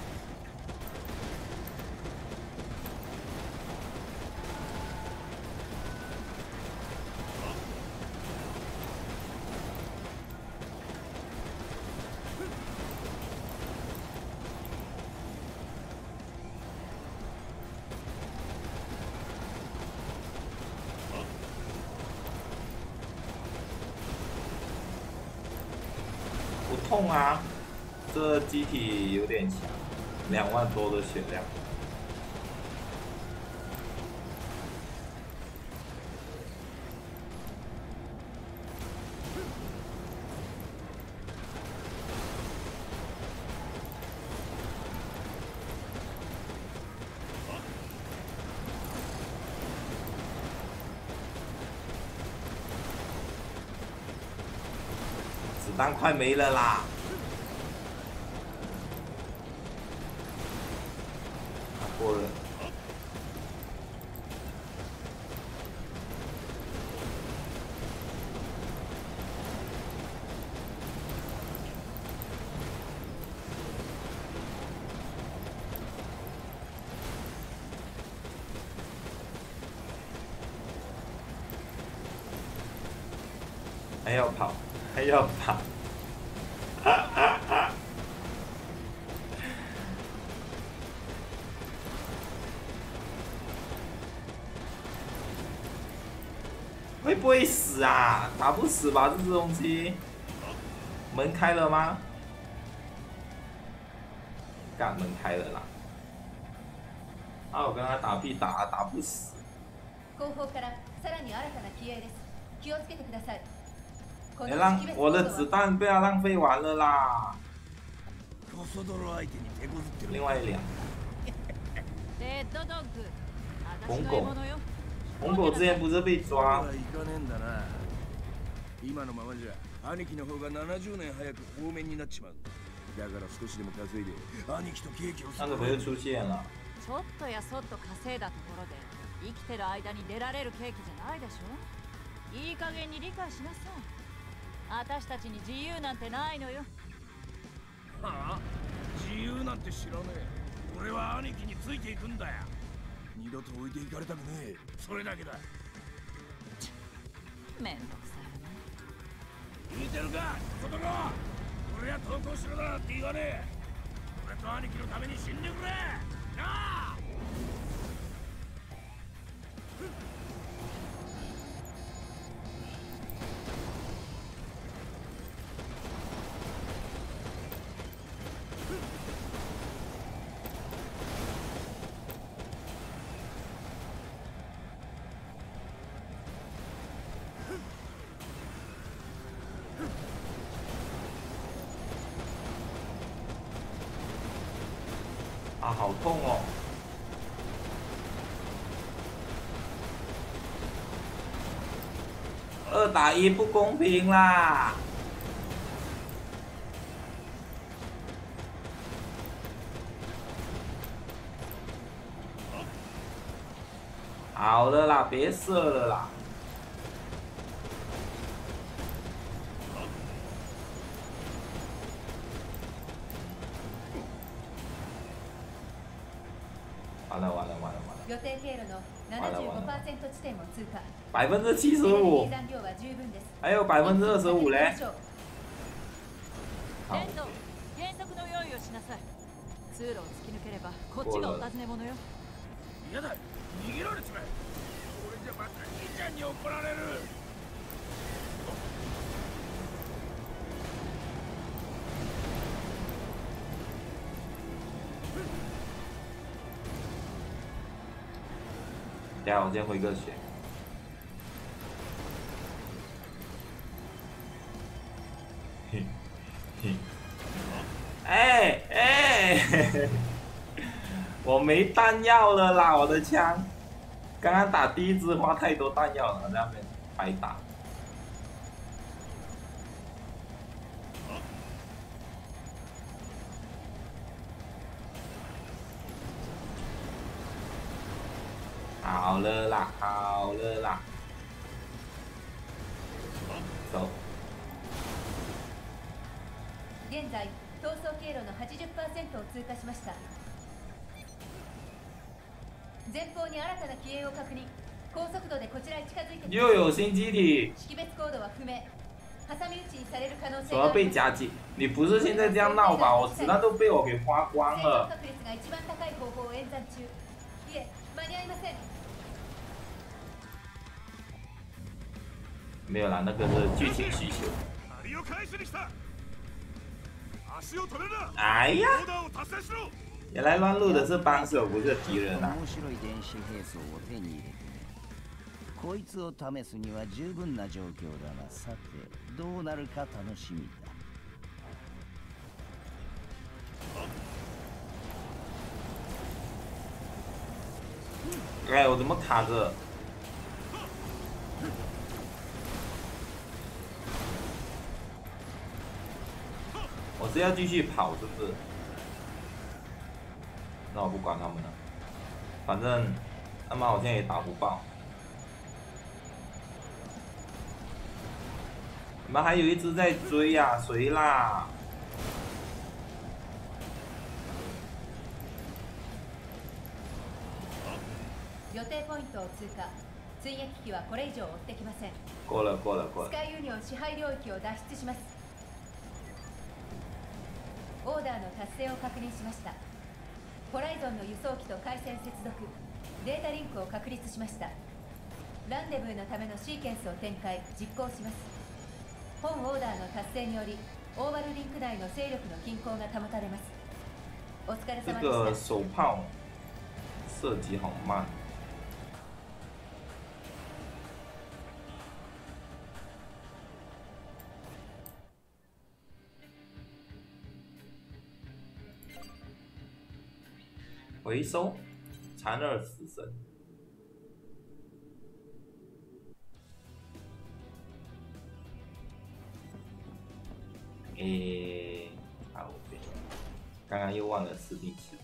痛啊！这机体有点强，两万多的血量。子弹快没了啦！过了。还要跑，还要跑。会不会死啊？打不死吧，这只东西。门开了吗？干，门开了啦！啊，我跟他打屁打打不死。 後方からさらに新たな機影です。気をつけてください。 哎，让我的子弹被他浪费完了啦！另外一辆。红狗，红狗之前不是被抓？ 今のままじゃ兄貴の方がななじゅうねん早く放免になっちまう。だから少しでも稼いで兄貴とケーキを。 那怎么又出现了？ ちょっとやそっと稼いだところで生きてる間に出られるケーキじゃないでしょ。いい加減に理解しなさい。私たちに自由なんてないのよ。 はあ、自由なんて知らねえ。俺は兄貴についていくんだよ。二度と置いていかれたくねえ。それだけだ。 めんどくさいね。 聞いてるか、子供。俺は投降しろだって言わねえ。俺と兄貴のために死んでくれ。なあ。 啊，好痛哦！二打一不公平啦！好了啦，别射了啦！完了完了完了完了！ 予定経路のななじゅうごパーセント地点を通過。 百分之七十五， 残量は十分です。 还有百分之二十五嘞。好。 レンド、減速の用意をしなさい。通路を突き抜ければこっちがお尋ね者よ。 嫌だ、逃げられちまえ。俺じゃまた兄ちゃんに怒られる。 等下我先回个血。嘿，嘿，哎哎，我没弹药了啦，我的枪。刚刚打第一只花太多弹药了，在那边白打。好了啦，好了啦，走。 現在逃走経路の はちじゅっパーセント を通過しました。前方に新たな機影を確認。高速度でこちらへ近づいてきます。 又有新机体。 識別コードは不明。挟み撃ちにされる可能性怎么被夹击？你不是现在这样闹吧？我子弹都被我给花光了。 確率が一番高い方法を演算中。いえ、間に合いません。 没有啦，那个是剧情需求。哎呀！原来乱入的是帮手，不是敌人啊！ 面白い電子兵装を手に入れてね。こいつを試すには十分な状況だが、さてどうなるか楽しみだ。哎，我怎么卡着？我是要继续跑，是不是？那我不管他们了，反正他们好像也打不爆。你们还有一只在追呀、啊，谁啦？ 予定ポイントを通過。追撃機はこれ以上追ってきません。 过了过了过了。 スカイユニオン支配領域を脱出します。オーダーの達成を確認しました。ホライゾンの輸送機と回線接続、データリンクを確立しました。ランデブーのためのシーケンスを展開、実行します。本オーダーの達成により、オーバルリンク内の勢力の均衡が保たれます。お疲れ様でした。 这个手炮射击好慢。回收残二死神。诶，好，对，刚刚又忘了死地吃。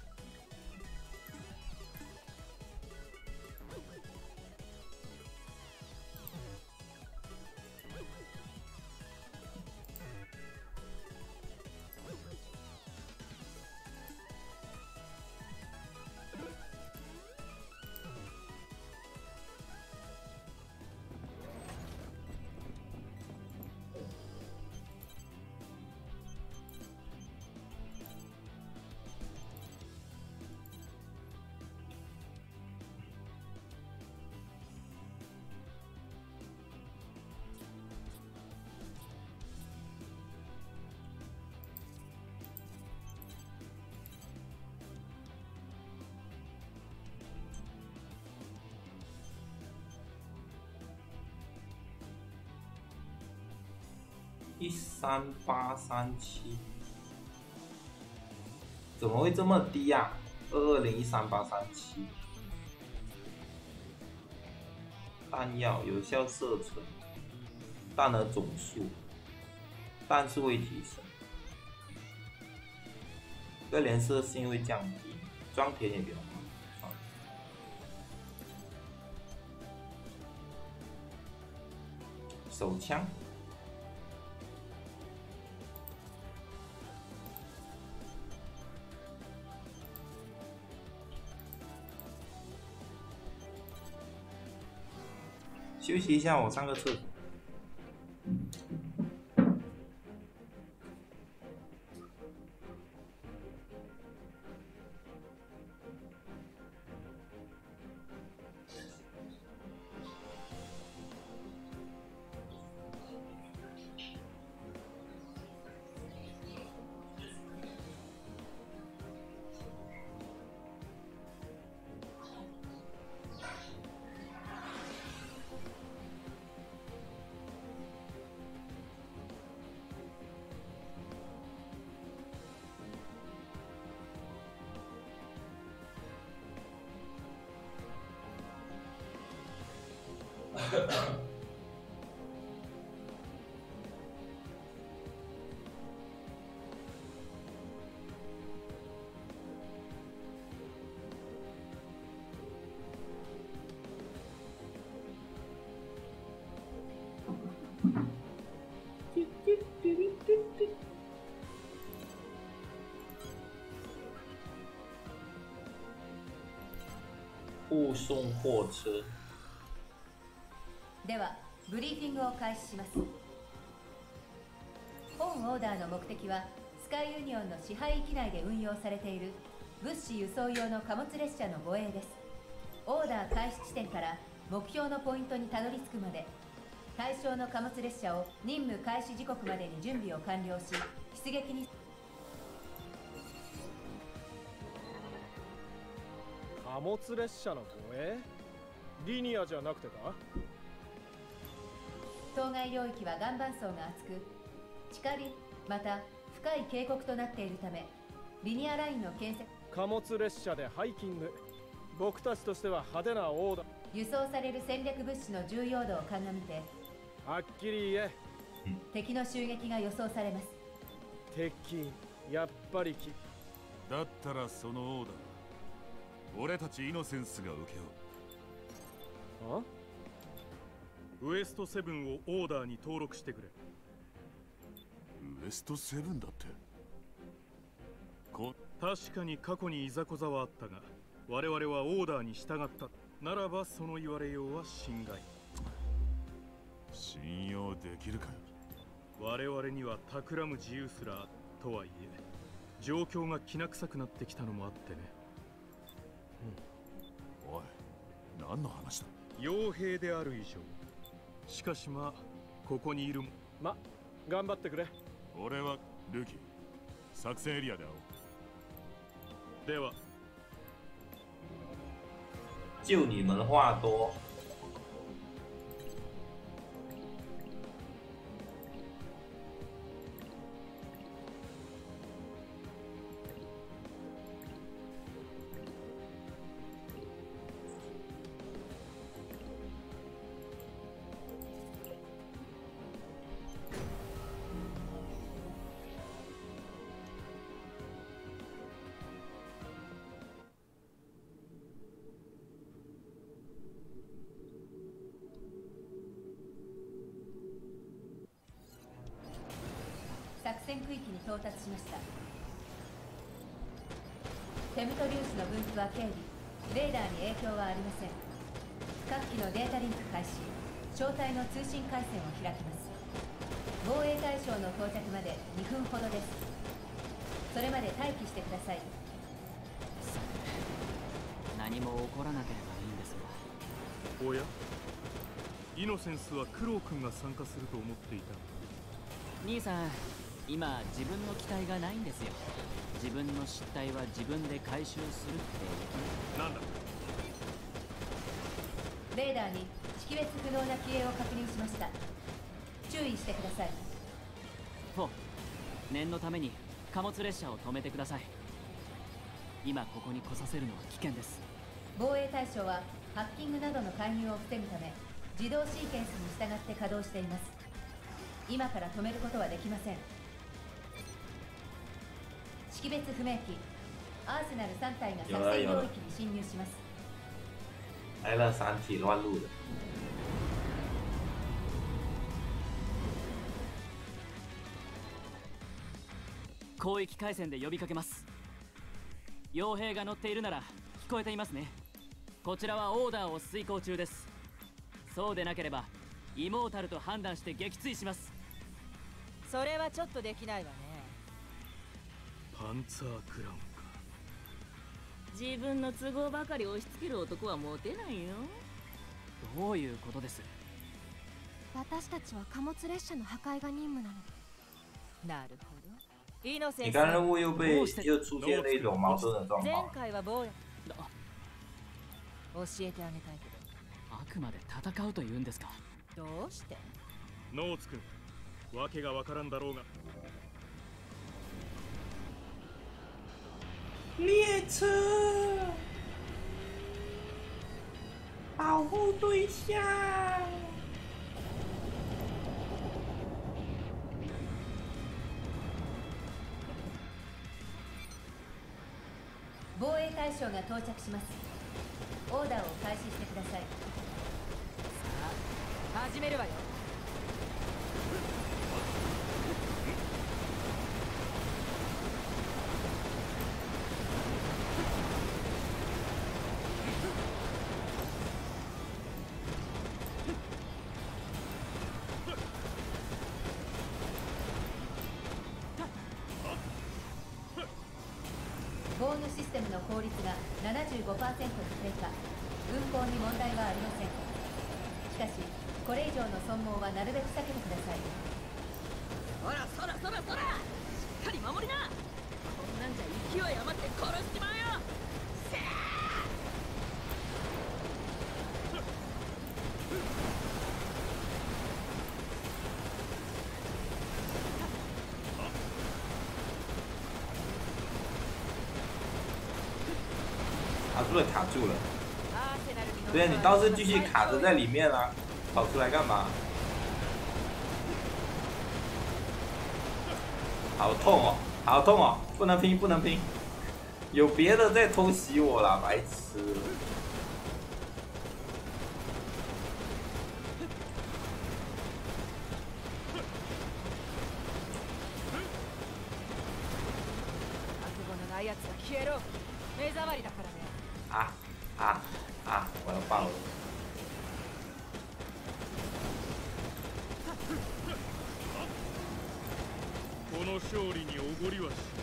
一三八三七，怎么会这么低呀、啊？ 二二零一三八三七。弹药有效射程，弹的总数，弹数会提升，个连射性会降低，装填也比较慢。手枪。休息一下，我上个厕所。护送货車。 ではブリーフィングを開始します。本オーダーの目的はスカイユニオンの支配域内で運用されている物資輸送用の貨物列車の護衛です。オーダー開始地点から目標のポイントにたどり着くまで、対象の貨物列車を任務開始時刻までに準備を完了し、出撃に。 貨物列車の護衛？リニアじゃなくてか？ 当該領域は岩盤層が厚く、地下林また深い渓谷となっているため、リニアラインの建設。 貨物列車でハイキング。僕たちとしては派手なオーダー。 輸送される戦略物資の重要度を鑑みて、 はっきり言え。 敵の襲撃が予想されます。 敵、やっぱりき。 だったらそのオーダー、俺たちイノセンスが受けよう。あ？ ウエストセブンをオーダーに登録してくれ。 ウエストセブンだってこ確かに過去にいざこざはあったが、我々はオーダーに従ったならば、その言われようは心外。 信用できるかよ。 我々には企む自由すらとはいえ、状況がきな臭くなってきたのもあってね。 うん、おい、何の話だ。 傭兵である以上、しかしまあここにいるもま、頑張ってくれ。 俺はルキー、作戦エリアで会おう。 では就你们话多。 作戦区域に到達しました。フェムト粒子の分布は軽微、レーダーに影響はありません。各機のデータリンク開始、招待の通信回線を開きます。防衛対象の到着までにふんほどです。それまで待機してください。 何も起こらなければいいんですが。 おや、イノセンスはクロウ君が参加すると思っていた。 兄さん、今自分の機体がないんですよ。自分の失態は自分で回収するってなんだ。 レーダーに識別不能な機影を確認しました。注意してください。 ほう、念のために貨物列車を止めてください。 今ここに来させるのは危険です。 防衛対象はハッキングなどの介入を防ぐため自動シーケンスに従って稼働しています。今から止めることはできません。識別不明機アーセナルさん体が作戦領域に侵入します。 来了三体乱入的。 広域回線で呼びかけます。傭兵が乗っているなら聞こえていますね。こちらはオーダーを遂行中です。そうでなければイモータルと判断して撃墜します。 それはちょっとできないわね。 パンツァークラウンか。 自分の都合ばかり押し付ける男はモテないよ。 どういうことです？ 私たちは貨物列車の破壊が任務なの。 なるほど。イノセン你刚任务又被又出现那种矛盾的状前况。 回は坊や教えてあげたいけど。 あくまで戦うと言うんですか？ どうして？ ノーツ君、わけがわからんだろうが。 列车，保护对象。 防衛対象が到着します。オーダーを開始してください。 さあ、始めるわよ。 防御システムの効率が ななじゅうごパーセント に低下。運行に問題はありません。しかしこれ以上の損耗はなるべく避けてください。 ほらそらそらそら、しっかり守りな。こんなんじゃ勢い余って殺しちまうよ。せー卡住了，卡住了。对啊，你倒是继续卡着在里面啊，跑出来干嘛？好痛哦，好痛哦，不能拼，不能拼，有别的在偷袭我啦，白痴。 目障りだからね。 啊啊啊！我要爆了！ この勝利におごりはしない。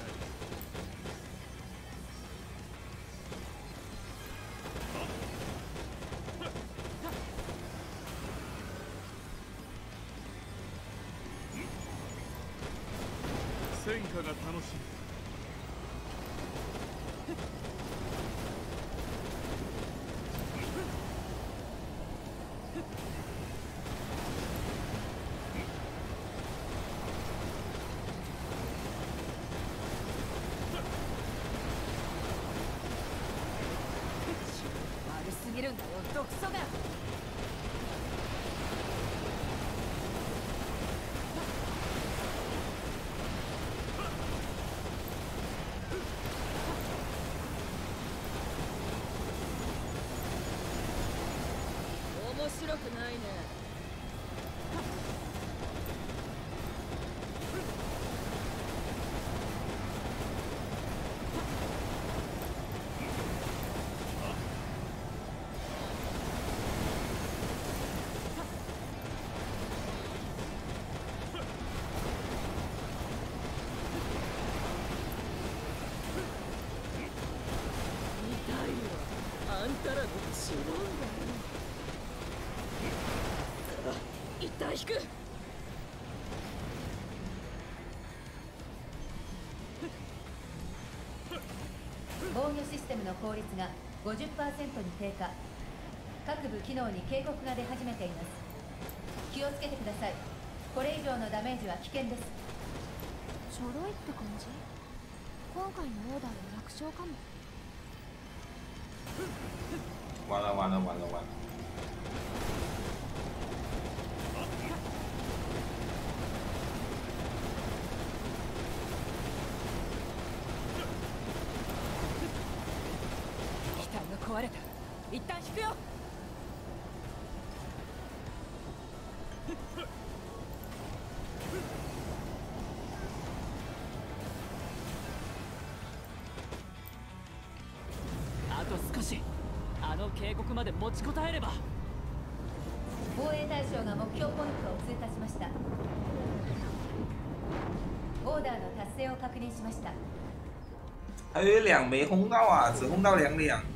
戦果が楽しみ。 いるんだよ、毒素が。 面白くないね。あんたらの血なんだよ。一旦引く。 防御システムの効率が ごじゅっパーセント に低下。各部機能に警告が出始めています。気をつけてください。これ以上のダメージは危険です。 ちょろいって感じ。今回のオーダーは楽勝かも。 完了完了完了完了！ 機体が壊れた。一旦引くよ。あと少し。あの渓谷まで持ちこたえれば。 防衛対象が目標ポイントを通過しました。オーダーの達成を確認しました。 还有两没轰到啊，只轰到两两。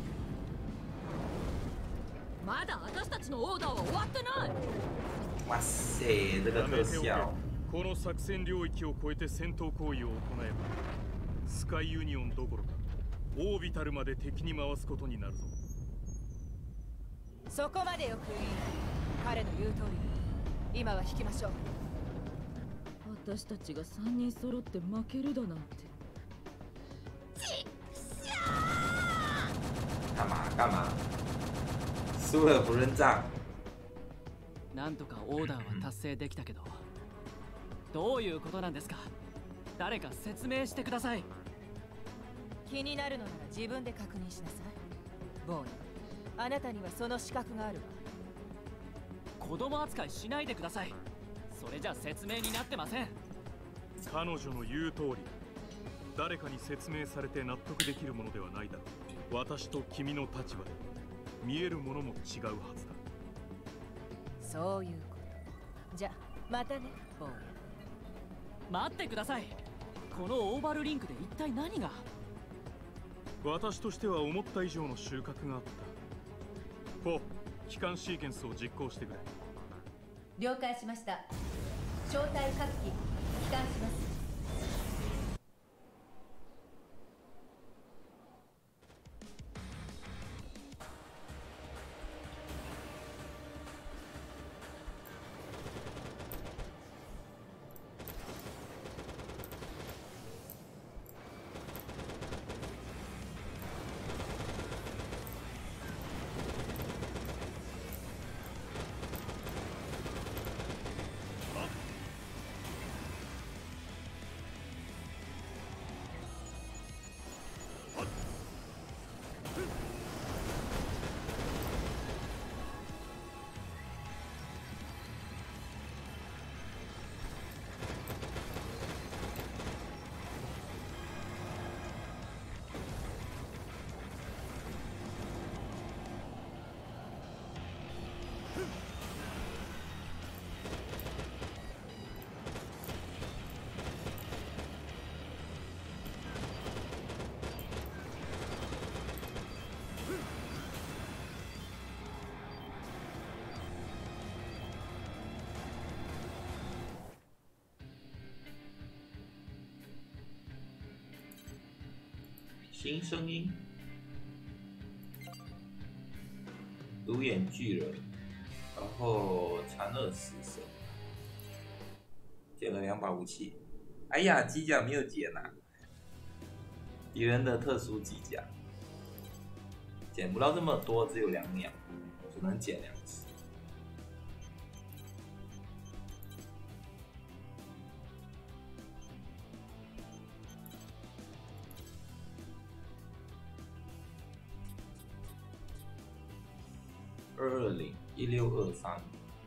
まだ私たちのオーダーは終わってない。 哇塞，这个特效！ この作戦領域を超えて戦闘行為を行えば、スカイユニオンどころかオービタルまで敵に回すことになるぞ。 そこまでよクイーン。彼の言う通り、今は引きましょう。 私たちがさんにん揃って負けるだなんて。 干嘛干嘛？输了不认账。 なんとかオーダーは達成できたけど、どういうことなんですか？誰か説明してください。 気になるのなら自分で確認しなさい。ボーイ、あなたにはその資格があるわ。 子供扱いしないでください。それじゃ説明になってません。 彼女の言う通り、誰かに説明されて納得できるものではないだろう。私と君の立場で見えるものも違うはずだ。 そういうこと。じゃあまたね、ボーイ。 待ってください。このオーバルリンクで一体何が？ 私としては思った以上の収穫があった。フォ、帰還シーケンスを実行してくれ。 了解しました。招待各機帰還します。 新声音，独眼巨人，然后残颚死神，捡了两把武器。哎呀，机甲没有捡啊！敌人的特殊机甲，捡不到这么多，只有两两，只能捡两次。二二零一六二三，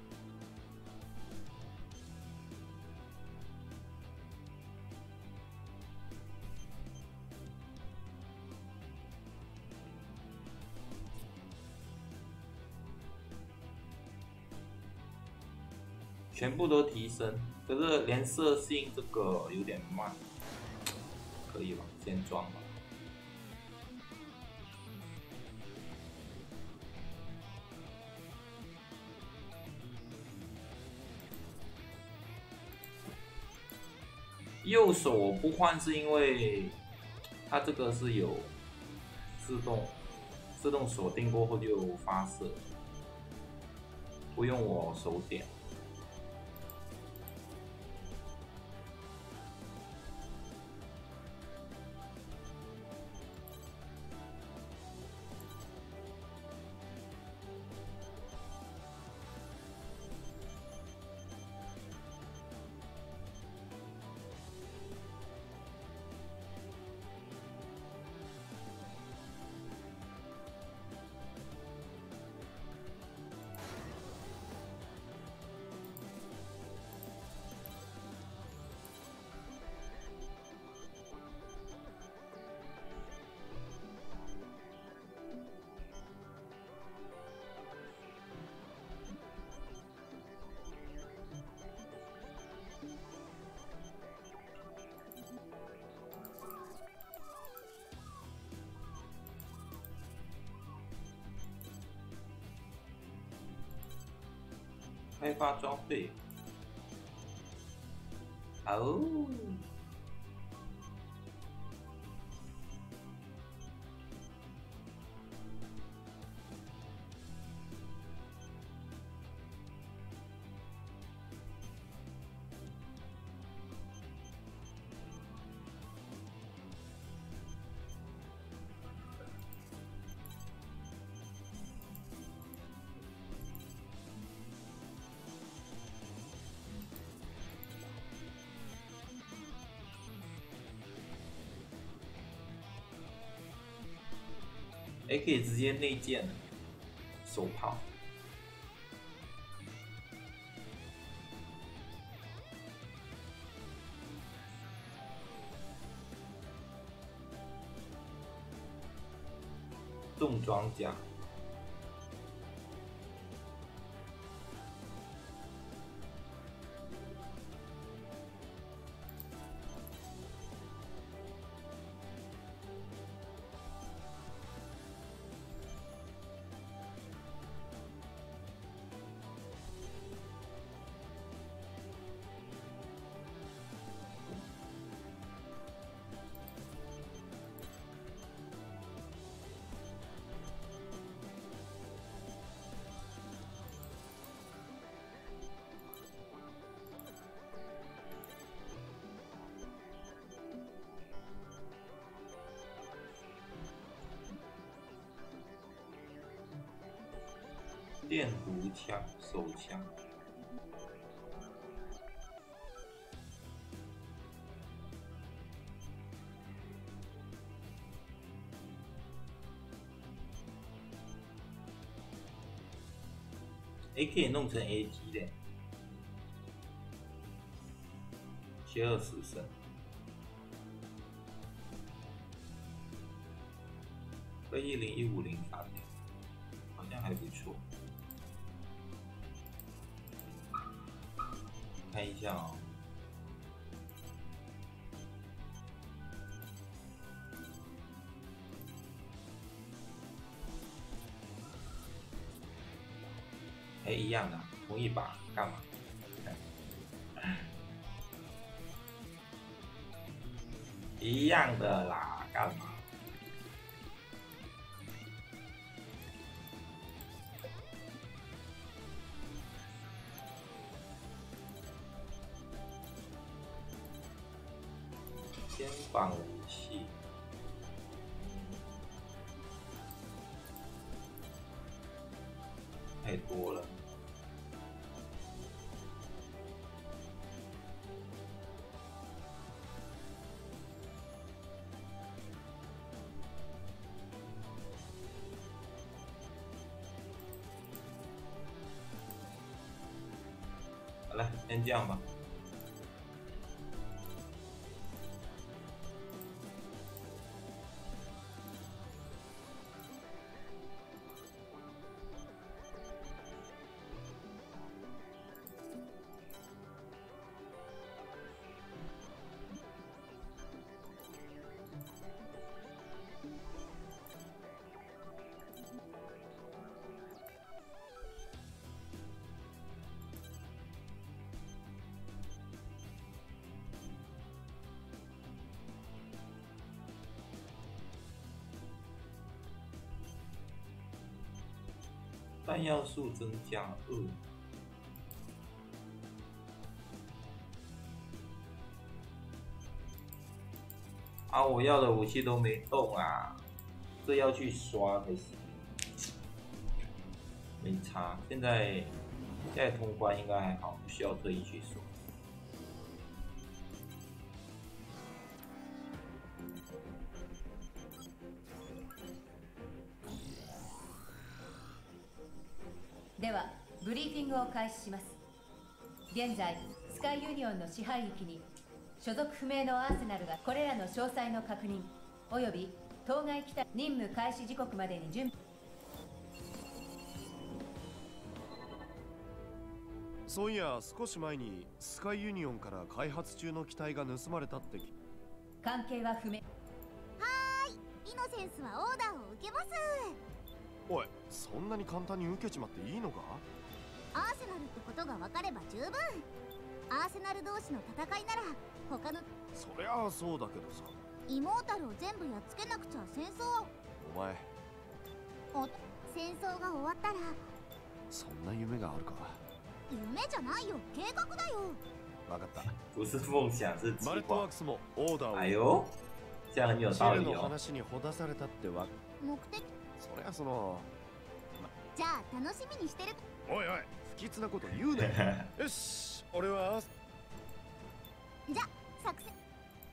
全部都提升，可是连射性这个有点慢，可以吧？先装吧。右手我不换是因为它这个是有自动自动锁定过后就发射，不用我手点。 开发装备。哦。哎，可以直接内建手炮。重装甲。电弧枪、手枪，哎，可以弄成 A T 的，邪恶死神，被一零一五零发电，好像还不错。看一下哦，哎，一样的，同一把干嘛？一样的啦，干嘛？肩膀武器，太多了。好了，先这样吧。弹药数增加二。啊，我要的武器都没动啊，这要去刷才行。没差，现在现在通关应该还好，不需要特意去刷。 ではブリーフィングを開始します。現在スカイユニオンの支配域に所属不明のアーセナルがこれらの詳細の確認および当該機体任務開始時刻までに準備。 そういや少し前にスカイユニオンから開発中の機体が盗まれたって関係は不明。 はーい、イノセンスはオーダーを受けます。 おい、そんなに簡単に受けちまっていいのか？ アーセナルってことが分かれば十分。アーセナル同士の戦いなら他の。 そりゃあそうだけどさ。 イモータルを全部やっつけなくちゃ戦争。 お前お戦争が終わったら。 そんな夢があるか。 夢じゃないよ、計画だよ。 分かった。 不是梦想，是计マレットワー划。 クスもオーダーを。 哎呦，这样很有シ道理哦。 ルの話にほだされたってわ。 目的。 そりゃその。 じゃあ楽しみにしてる。 おいおい、不吉なこと言うね。よし、俺は。 じゃあ作戦。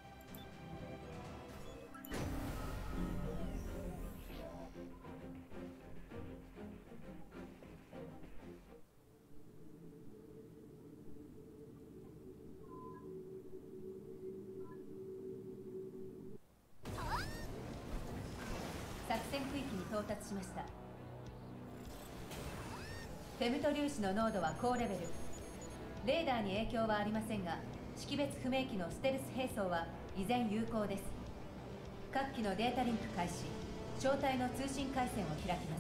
作戦区域に到達しました。フェムト粒子の濃度は高レベル。レーダーに影響はありませんが、識別不明機のステルス兵装は依然有効です。各機のデータリンク開始、小隊の通信回線を開きます。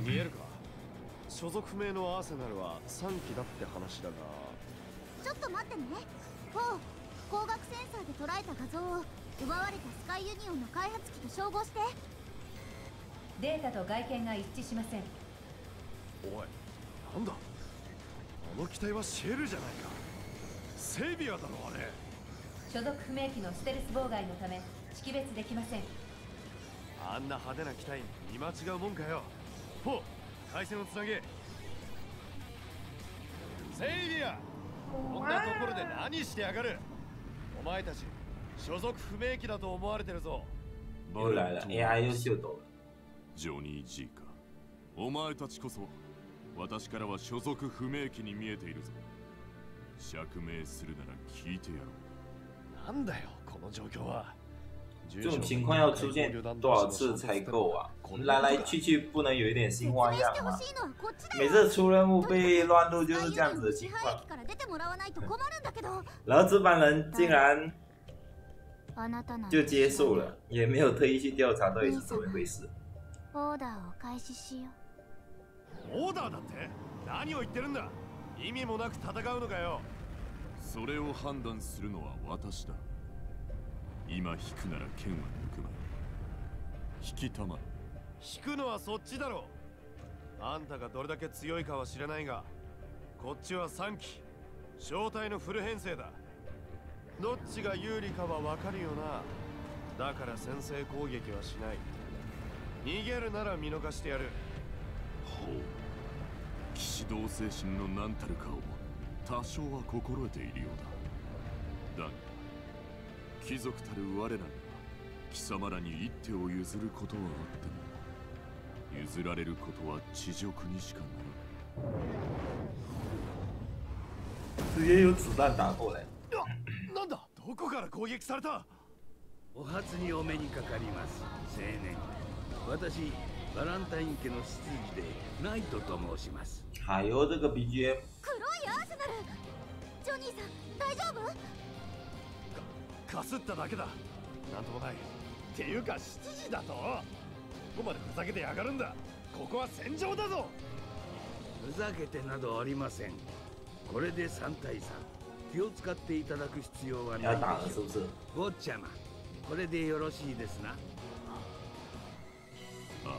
見えるか。所属不明のアーセナルはさん機だって話だが。 ちょっと待ってね。ほう、光学センサーで捉えた画像を奪われたスカイユニオンの開発機と照合して。 データと外見が一致しません。 おい、なんだあの機体はシェルじゃないか。セイビアだろあれ。 所属不明機のステルス妨害のため識別できません。 あんな派手な機体に見間違うもんかよ。ほう、回線をつなげ。セイビア、こんなところで何してやがる。お前たち所属不明機だと思われてるぞ。 又来了 ，A I 又秀逗了。 ジョニー・ジーか。お前たちこそ私からは所属不明機に見えているぞ。釈明するなら聞いてやろう。なんだよこの状況は。 这种情况要出现多少次才够啊？来来去去不能有一点新花样吗？每次出任务被乱入就是这样子的情况。然后这帮人竟然就接受了，也没有特意去调查到底是怎么一回事。 オーダーを開始しよう。オーダーだって？何を言ってるんだ。意味もなく戦うのかよ。 それを判断するのは私だ。今引くなら剣は抜くまい。引きたまる。 引くのはそっちだろ。あんたがどれだけ強いかは知らないが、こっちはさん機小隊のフル編成だ。どっちが有利かは分かるよな。だから先制攻撃はしない。逃げるなら見逃してやる。 ほう、騎士道精神の何たるかを多少は心得ているようだ。だが貴族たる我らには貴様らに一手を譲ることはあっても譲られることは恥辱にしかならない。直接有子弹打过来。 なんだ、どこから攻撃された。 お初にお目にかかります、青年。私、バランタイン家の執事でナイトと申します。 还有这个 B G M。 黒いアーセナル。ジョニーさん、大丈夫？ か、かすっただけだ。なんともない。っていうか執事だと？ここまでふざけてやがるんだ。ここは戦場だぞ。 ふざけてなどありません。これでさん対さん。気を使っていただく必要はないでしょう。坊ちゃま、これでよろしいですな。 ああ。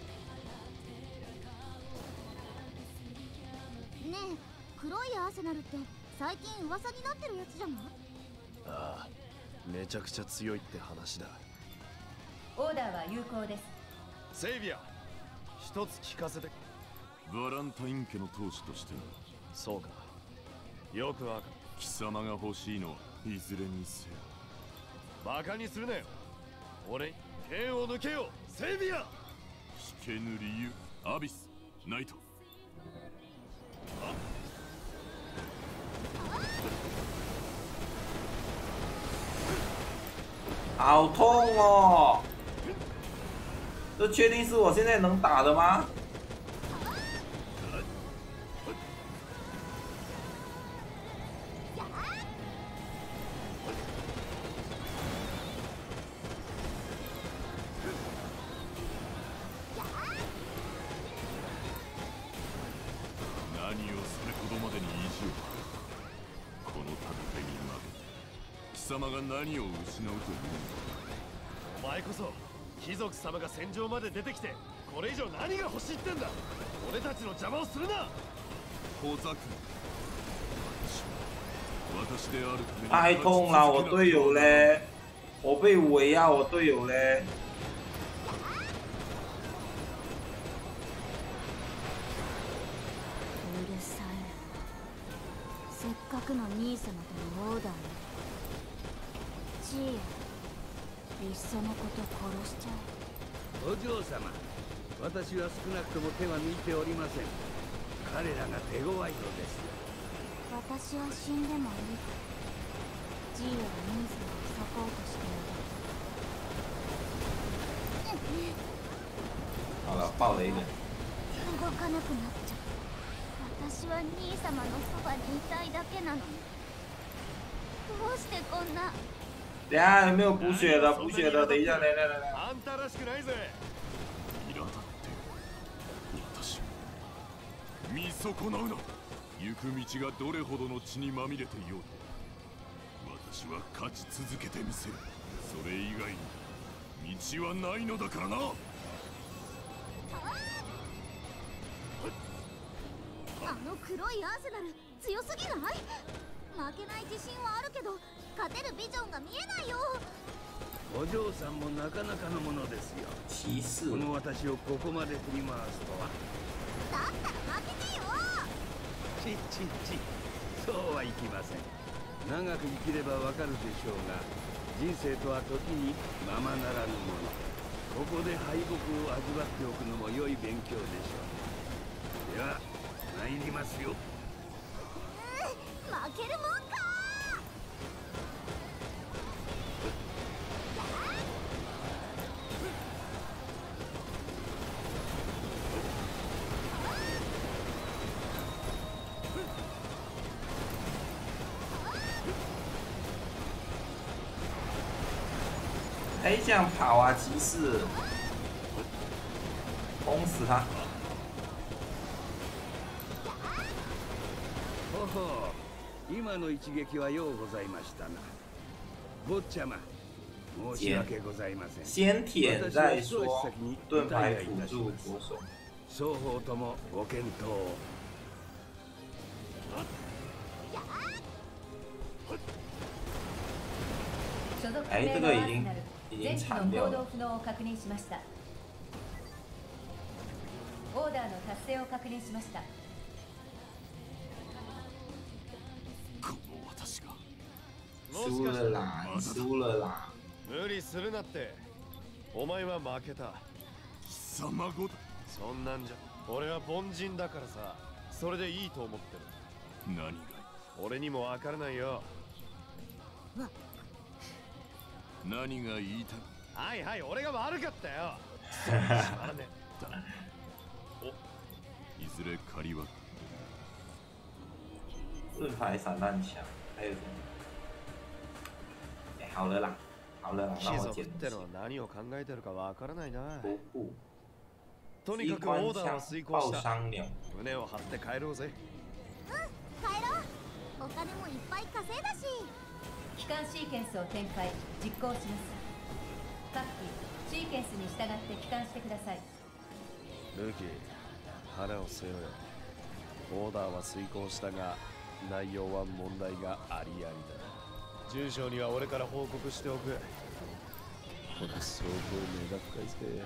ねえ、黒いアーセナルって最近噂になってるやつじゃない？ ああ、めちゃくちゃ強いって話だ。 オーダーは有効です。 セイビア、一つ聞かせて。 バランタイン家の当主としては。 そうか、よくわかる。 貴様が欲しいのはいずれにせよ。 バカにするなよ。俺、剣を抜けよ、セイビア。 引けぬ理由、アビス、ナイト。 好痛哦！这确定是我现在能打的吗？ 様が何を失うというのか。 お前こそ貴族様が戦場まで出てきてこれ以上何が欲しいってんだ。俺たちの邪魔をするな。 小ザク、私であるために太痛啦！我队友嘞，我被围啊！我队友嘞。 うるさい。せっかくの兄様とのオーダーよ。じいや、いっそのこと殺しちゃお嬢様、私は少なくとも手は抜いておりません。彼らが手強いのですよ。 え。私は死んでもいい。じいやは兄様をサポートしてあげる。 好了，爆雷了。 動かなくなっちゃう。私は兄様のそばにいたいだけなのに。どうしてこんな。 等下有没有补血的？补血的，等一下，来来来来。 あんたらしくないぜ。 苛立って私を見損なうな。行く道がどれほどの血にまみれていようと私は勝ち続けてみせる。それ以外に道はないのだからな。 あの黒いアーセナル強すぎない？負けない自信はあるけど勝てるビジョンが見えないよ。 お嬢さんもなかなかのものですよ。この私をここまで振り回すとは。 だったら負けてよ。 ちっちっち、そうはいきません。長く生きればわかるでしょうが、人生とは時にままならぬもの。ここで敗北を味わっておくのも良い勉強でしょう。では参りますよ。 負けるもんか。 还想跑啊，骑士！轰死他！ ほほう、今の一撃はようございましたな。坊ちゃま、申し訳ございません。 先舔再说，盾牌辅助左手。 双方ともご検討を。 所属不明のアーセナル全機の行動不能を確認しました。オーダーの達成を確認しました。 この私が输了啦，输了啦。 無理するなって。お前は負けた。 貴様ごと。 そんなんじゃ俺は凡人だからさ。それでいいと思ってる。 何が俺にもわからないよ。 何が言いたい？ はいはい、俺が悪かったよ。しまらねお、いずれ借りは。 盾牌散弹枪，还有什么？哎，好了啦，好了啦，让我捡。 ってのは何を考えてるかわからないな。 不不。 とにかくオーダーは遂行した。胸を張って帰ろうぜ。 うん、帰ろう。お金もいっぱい稼いだし。 機関シーケンスを展開実行します。各機シーケンスに従って帰還してください。 ルーキー、腹を据えろよ。オーダーは遂行したが内容は問題がありありだ。住所には俺から報告しておく。これ相当目が深いぜ。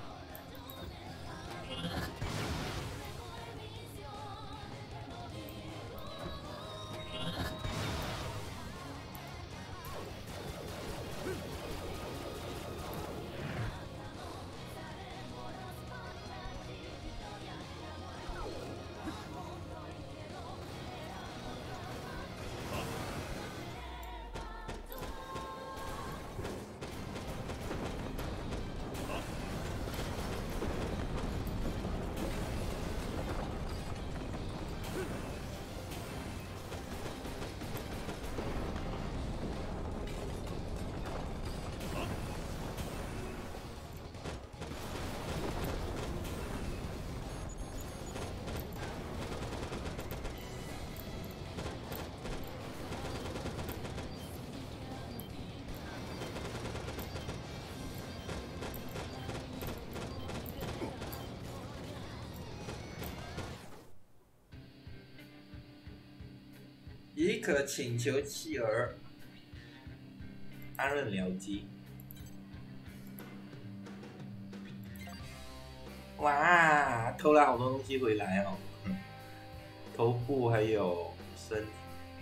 即可请求妻儿安任僚机。哇，偷了好多东西回来哦，嗯、头部还有身体。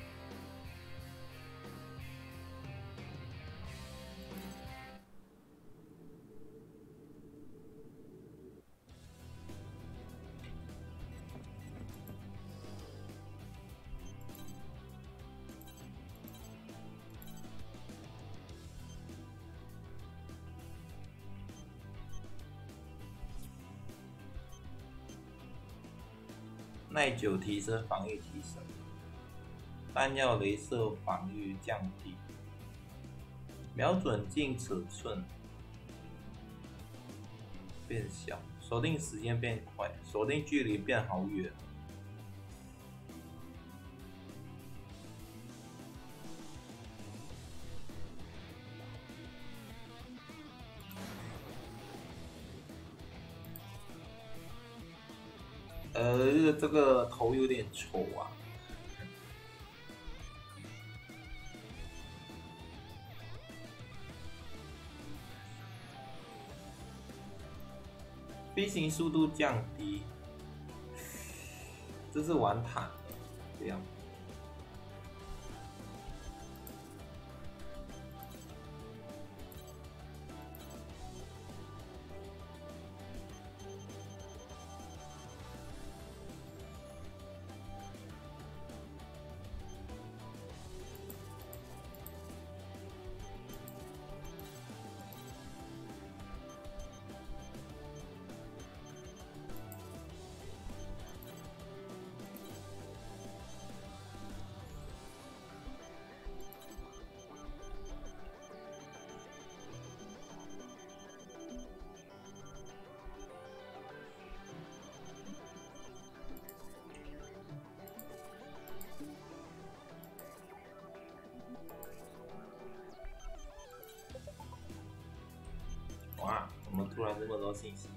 耐久提升，防御提升，弹药雷射防御降低，瞄准镜尺寸变小，锁定时间变快，锁定距离变好远。呃，这个头有点丑啊。飞行速度降低，这是玩坦的，这样。哇，怎么突然这么多信息？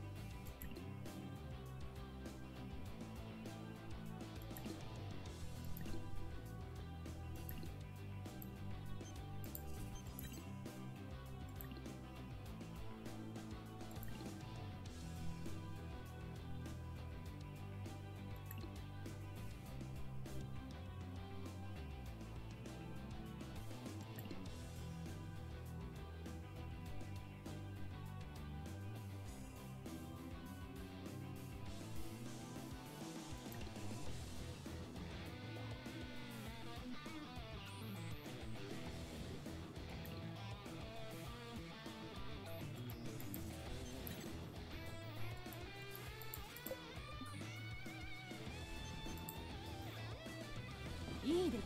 いいで。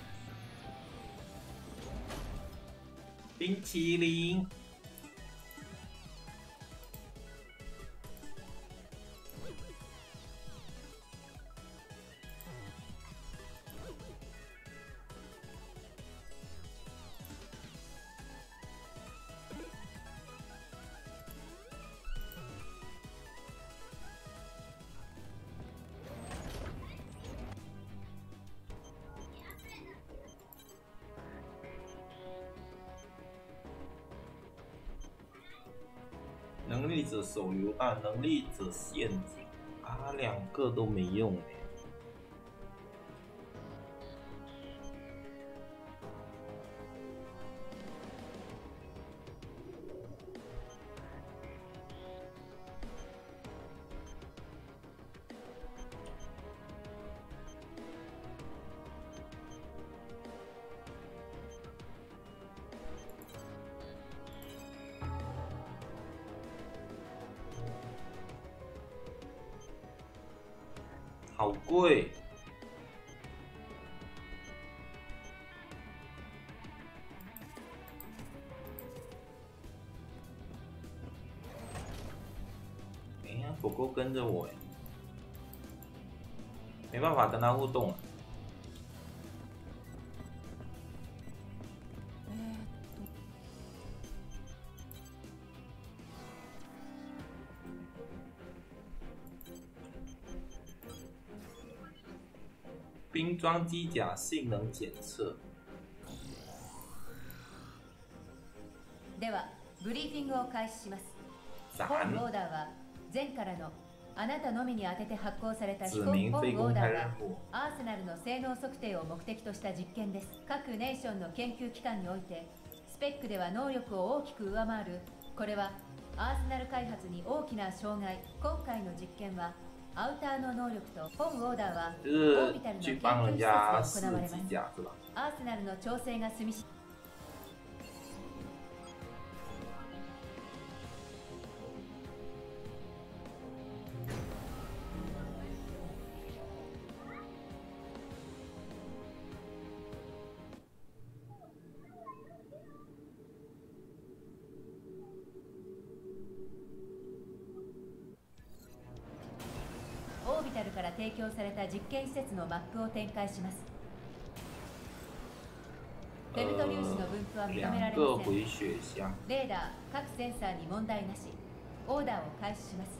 冰淇淋。能力者手榴弹，能力者陷阱啊，两个都没用哎。好贵。哎呀，狗狗跟着我哎，没办法跟它互动了。 冰装机甲性能检测。 ではブリーフィングを開始します。本オーダーは前からのあなたのみに当てて発行された非公本オーダーがアーセナルの性能測定を目的とした実験です。各ネーションの研究機関においてスペックでは能力を大きく上回る。これはアーセナル開発に大きな障害。今回の実験はアウターの能力と本オーダーはオービタルの研究施設で行われます。アーセナルの調整が済みしオービタルから提供された実験施設のマップを展開します。フェムト粒子の分布は認められません。レーダー、各センサーに問題なし。オーダーを開始します。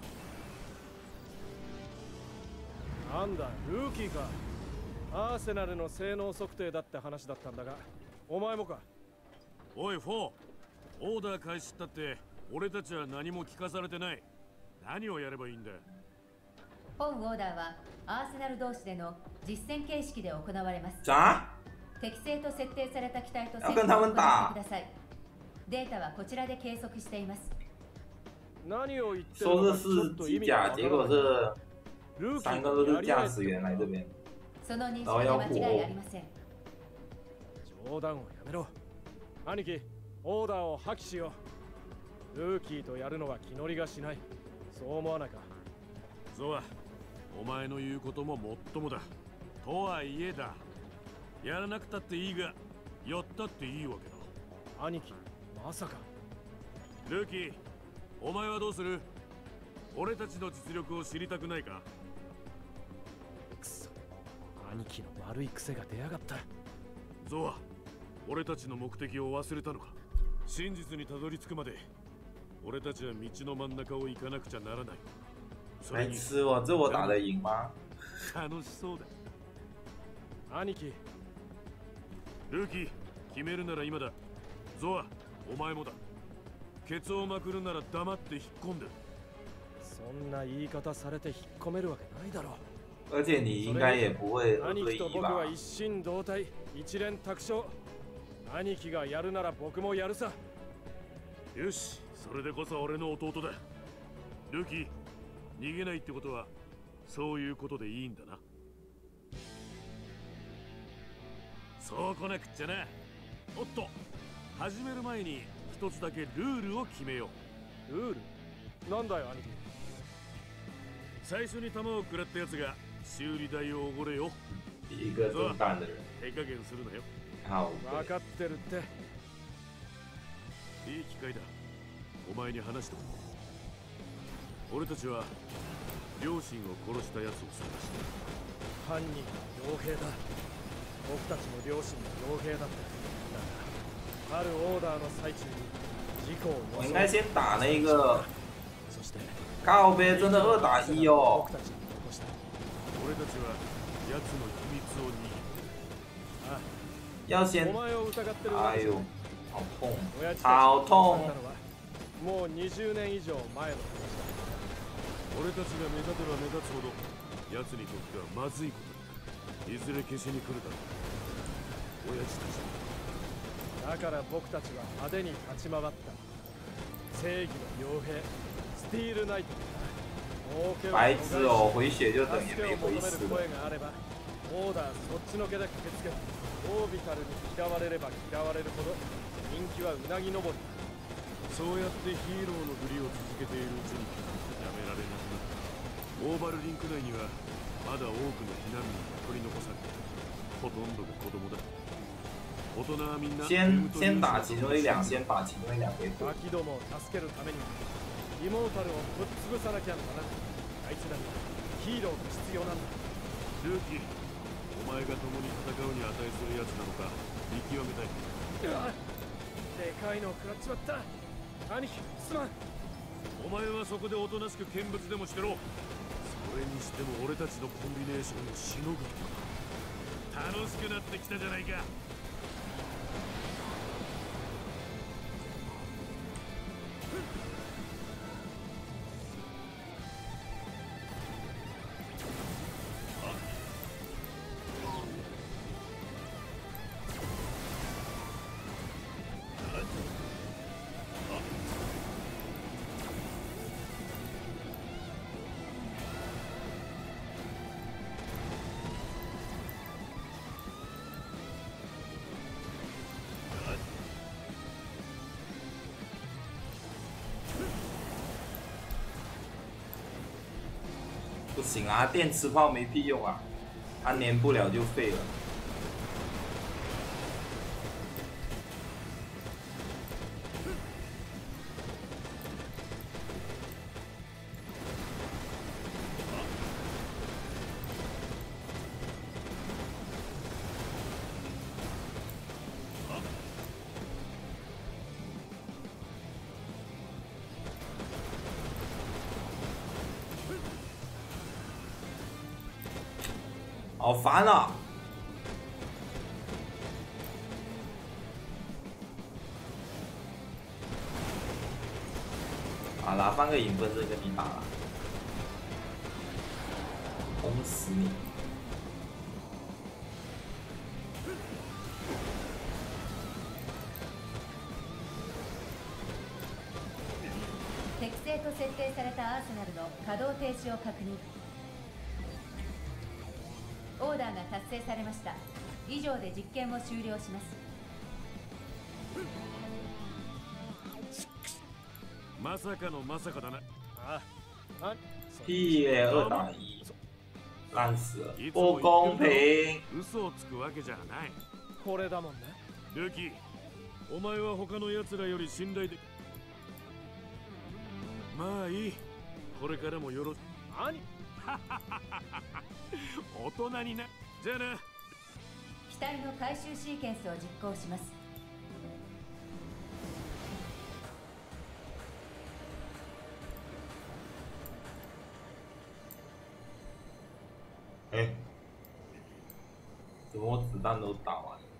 なんだ、ルーキーか。アーセナルの性能測定だって話だったんだが、お前もか。 おいフォー、オーダー開始ったって俺たちは何も聞かされてない。何をやればいいんだ。 本オーダーはアーセナル同士での実戦形式で行われます。適正と設定された機体と戦闘を行ってください。データはこちらで計測しています。 何を言ってるのかちょっと意味がわからない。ルーキーとやり合えってその認識で間違いありません。 冗談をやめろ。兄貴、オーダーを破棄しよう。ルーキーとやるのは気乗りがしない。そう思わないか。 そうだ。お前の言うことももっともだ。とはいえだ。やらなくたっていいが、やったっていいわけだ。兄貴、まさか。 ルーキー、お前はどうする？俺たちの実力を知りたくないか？ くそ、兄貴の悪い癖が出やがった。 ゾア、俺たちの目的を忘れたのか？真実にたどり着くまで、俺たちは道の真ん中を行かなくちゃならない。 白痴哦，这我打得赢吗？ 楽しそうだ。 兄貴。 ルーキー、決めるなら今だ。ゾア、お前もだ。ケツをまくるなら黙って引っ込んで。 そんな言い方されて引っ込めるわけないだろう。而且你应该也不会二兄貴と僕对一吧？ は一心同体、一連卓勝。兄貴がやるなら僕もやるさ。 よし、それでこそ俺の弟だ。ルーキー、逃げないってことはそういうことでいいんだな。そうこなくっちゃな。おっと、始める前に一つだけルールを決めよう。ルール？なんだよ兄貴。 最初に弾を食らったやつが修理代をおごれよ。 一个中弹的人。 手加減するなよ。 好。 分かってるって。 いい機会だ。お前に話しておこう。俺たちは両親を殺したやつを探してる。 犯人は傭兵だ。僕たちの両親も傭兵だった。だが、あるオーダーの最中に事故を装う。 我应该先打那个。靠背真的二打一哦。 俺たちは奴の秘密を握る。 ああ。 要先。 お前を疑ってる。 哎呦，好痛！ 好痛！ もうにじゅうねん以上前の話だ。 俺たちが目立てば目立つほど奴にとってはまずいことにいずれ消しに来るだろう。親父たちだから僕たちは派手に立ち回った。正義の傭兵スティールナイトだ。 白痴哦，回血就等于没回死了。 声があればオーダーそっちのけで駆けつける。オービタルに嫌われれば嫌われるほど人気はうなぎ登り。 そうやってヒーローのふりを続けているうちにやめられなくなった。オーバルリンク内にはまだ多くの避難民が取り残されている。ほとんどが子供だ。大人はみんな先先打其中一两，先把其中一两给ガキどもを助けるためにイモータルをぶっ潰さなきゃならない。あいつらにヒーローが必要なんだ。 ルーキー、お前が共に戦うに値するやつなのか見極めたい。 うわっ、でかいのを食らっちまった。兄貴、すまん。 お前はそこでおとなしく見物でもしてろ。それにしても俺たちのコンビネーションをしのぐのか。 楽しくなってきたじゃないか。 不行啊，电磁炮没屁用啊，它粘不了就废了。好烦啊！好啦，放个影分身跟你打了，轰死你！ 適正と設定されたアーセナルの稼働停止を確認。オーダーが達成されました。以上で実験を終了します。 まさかのまさかだな。 ああ、 屁耶，二打一，烂死了，不公平。 嘘をつくわけじゃない。 これだもんね。 ルキ、お前は他の奴らより信頼で。まあいい。これからもよろ。 何？ 大人にな。じゃあな。 機体の回収シーケンスを実行します。 哎，怎么我子弹都打完了？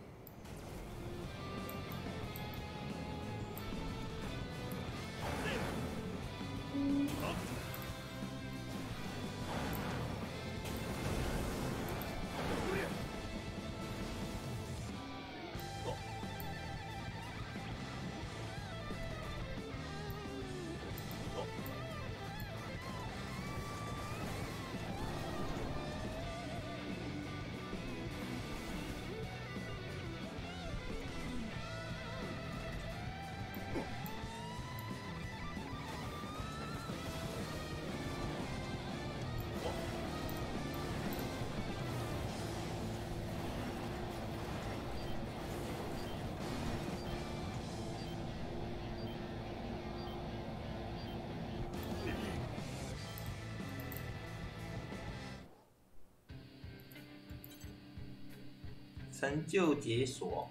成就解锁。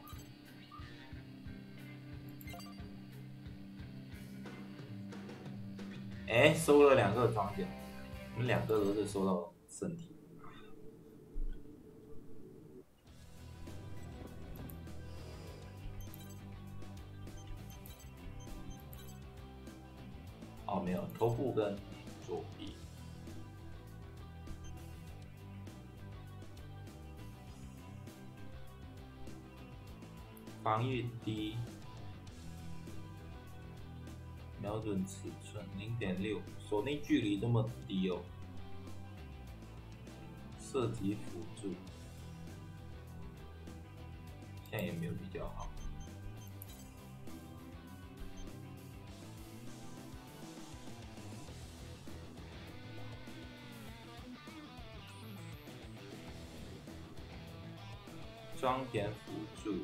哎，收了两个装甲，我们两个都是收到身体。哦，没有，头部跟左臂。防御低，瞄准尺寸 零点六， 锁定距离这么低哦。射击辅助，现在也没有比较好。装填辅助。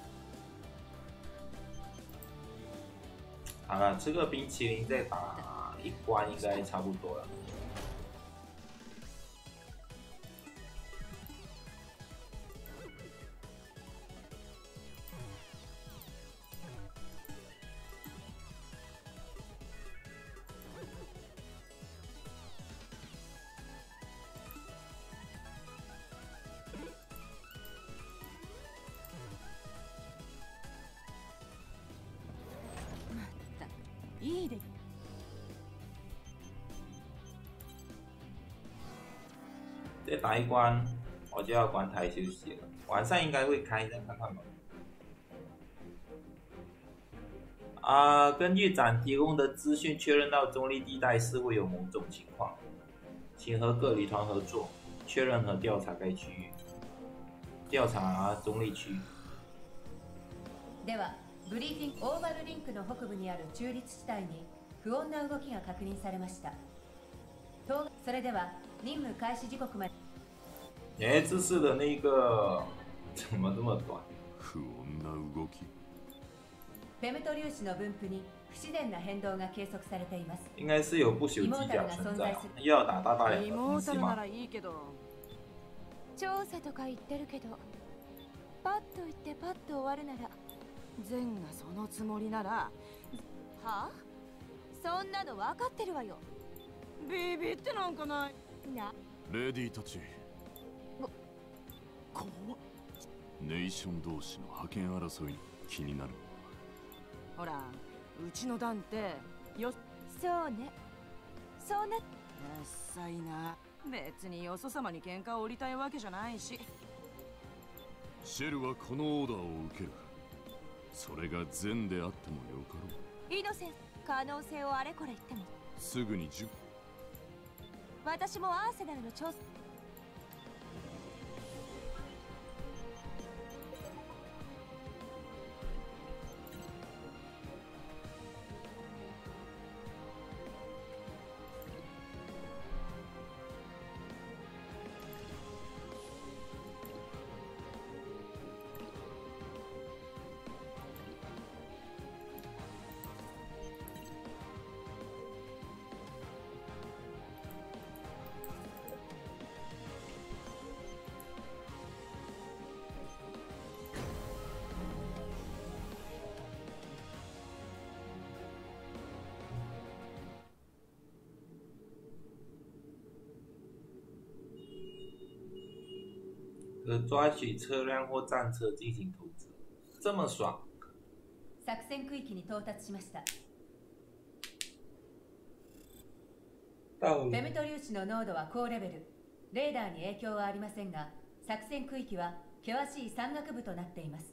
好了，吃个冰淇淋再打一关应该差不多了。 いいで。 再打一关，我就要关台休息了。晚上应该会开，再看看吧。啊、呃，根据展提供的资讯，确认到中立地带是会有某种情况，请和各旅团合作，确认和调查该区域。调查中立区。 では、ブリーフィングオーバルリンクの北部にある中立地帯に不穏な動きが確認されました。それでは任務開始時刻まで。 哎，这次的那个怎么这么短？ 不穏な動き。 フェムト粒子の分布に不自然な変動が計測されています。 应该是有不朽机甲存在。要打大大两个是吗？ 調査とか言ってるけど、パッと言ってパッと終わるなら。 善がそのつもりなら、はあ？そんなの分かってるわよ。 ビビってなんかない。 な。 レディーたち。 こネーション同士の覇権争い気になる。 ほら、うちの団ってよ。 そうね。そうな。 うっさいな。別によそ様に喧嘩を売りたいわけじゃないし。 シェルはこのオーダーを受ける。それが善であってもよかろう。 イノセンス、可能性をあれこれ言ってもすぐにじゅ私もアーセナルの調査。 可抓取车辆或战车进行投掷，这么爽！ 作戦区域に到達しました。フェムト粒子の濃度は高レベル。レーダーに影響はありませんが、作戦区域は険しい山岳部となっています。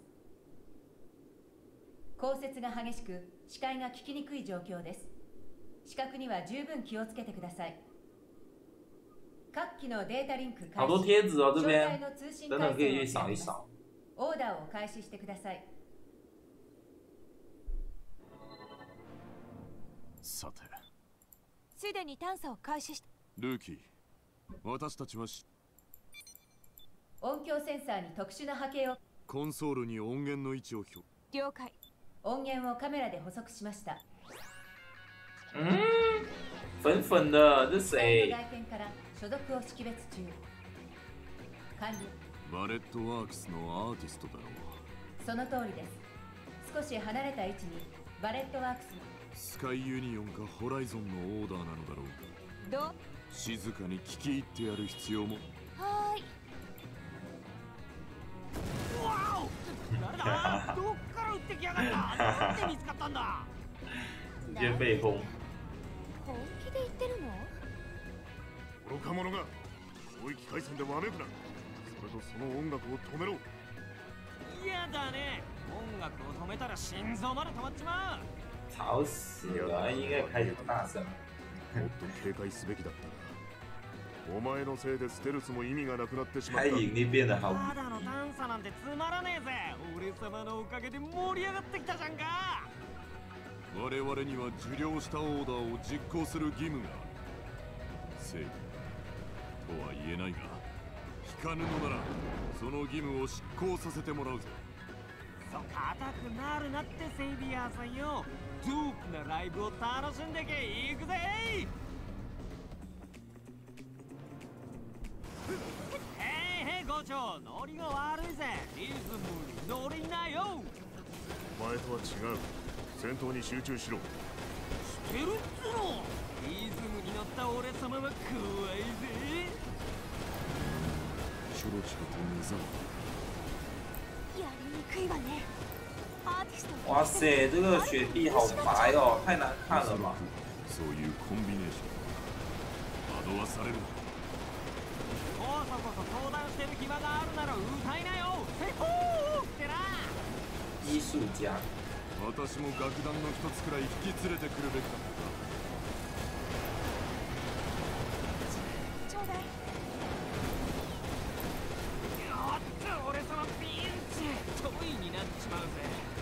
降雪が激しく、視界が聞きにくい状況です。視覚には十分気をつけてください。各機のデータリンク開始。 好多贴纸哦，这边等等可以去扫一扫。 オーダーを開始してください。 さて。 すでに探査を開始した。 ルーキー、私たちはし音響センサーに特殊な波形を。 コンソールに音源の位置を表。 了解。 音源をカメラで補足しました。 嗯，粉粉的，这谁？ 外見から所属を識別中。管理。 バレットワークスのアーティストだろう。 その通りです。少し離れた位置にバレットワークスの。 スカイユニオンかホライゾンのオーダーなのだろう。 どう？ 静かに聞き入ってやる必要も。 はーい。 わお！誰だ？どっから撃ってきやがった？なんで見つかったんだ？ 直接被轰。 本気で言ってるの？ 愚か者が衝撃回線でわめくな。それとその音楽を止めろ。 嫌だね。音楽を止めたら心臓まで止まっちまう。 吵死了，应该开始大声。 もっと警戒すべきだったな。お前のせいでステルスも意味がなくなってしまった。 開影那边的好。 ただのダンサなんてつまらねえぜ。俺様のおかげで盛り上がってきたじゃんか。 我々には受領したオーダーを実行する義務がある。正義とは言えないが、引かぬのならその義務を執行させてもらうぞ。 そ硬くなるなってセイビアーさんよ。ドープなライブを楽しんでけ。行くぜ。へいへい、校長、ノリが悪いぜ。リズムに乗りなよ。 お前とは違う。戦闘に集中しろ。 してるっつの。リズムに乗った俺様は怖いぜ。 ちょろちょろと目覚め。 やりにくいわね。アーティスト。 哇塞，这个雪地好白哦，太难看了吧？ そういうコンビネーション。惑わされる。 こそこそ相談してる暇があるなら歌いなよ。セコーってな。 艺術家。 私も楽団の一つくらい引き連れてくるべきだった。 ちょうだい。 おっと、俺様ピンチ。トイになっちまうぜ。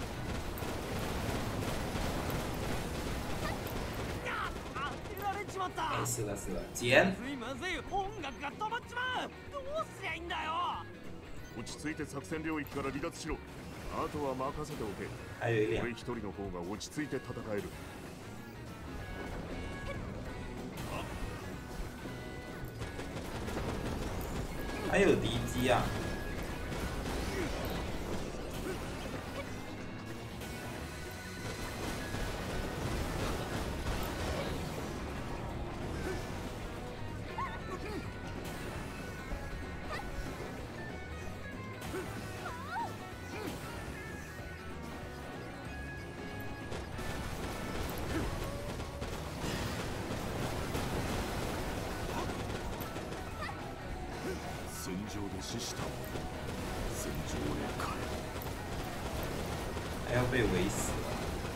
あ、当てられちまった。 哎，是了是了，捡。 まずいまずい、音楽が止まっちまう。どうすりゃいいんだよ。 落ち着いて作戦領域から離脱しろ。あとは任せておけ。俺一人の方が落ち着いて戦える。 还有敌机啊！ 戦場で死した戦場へ帰る。 还要被围死了。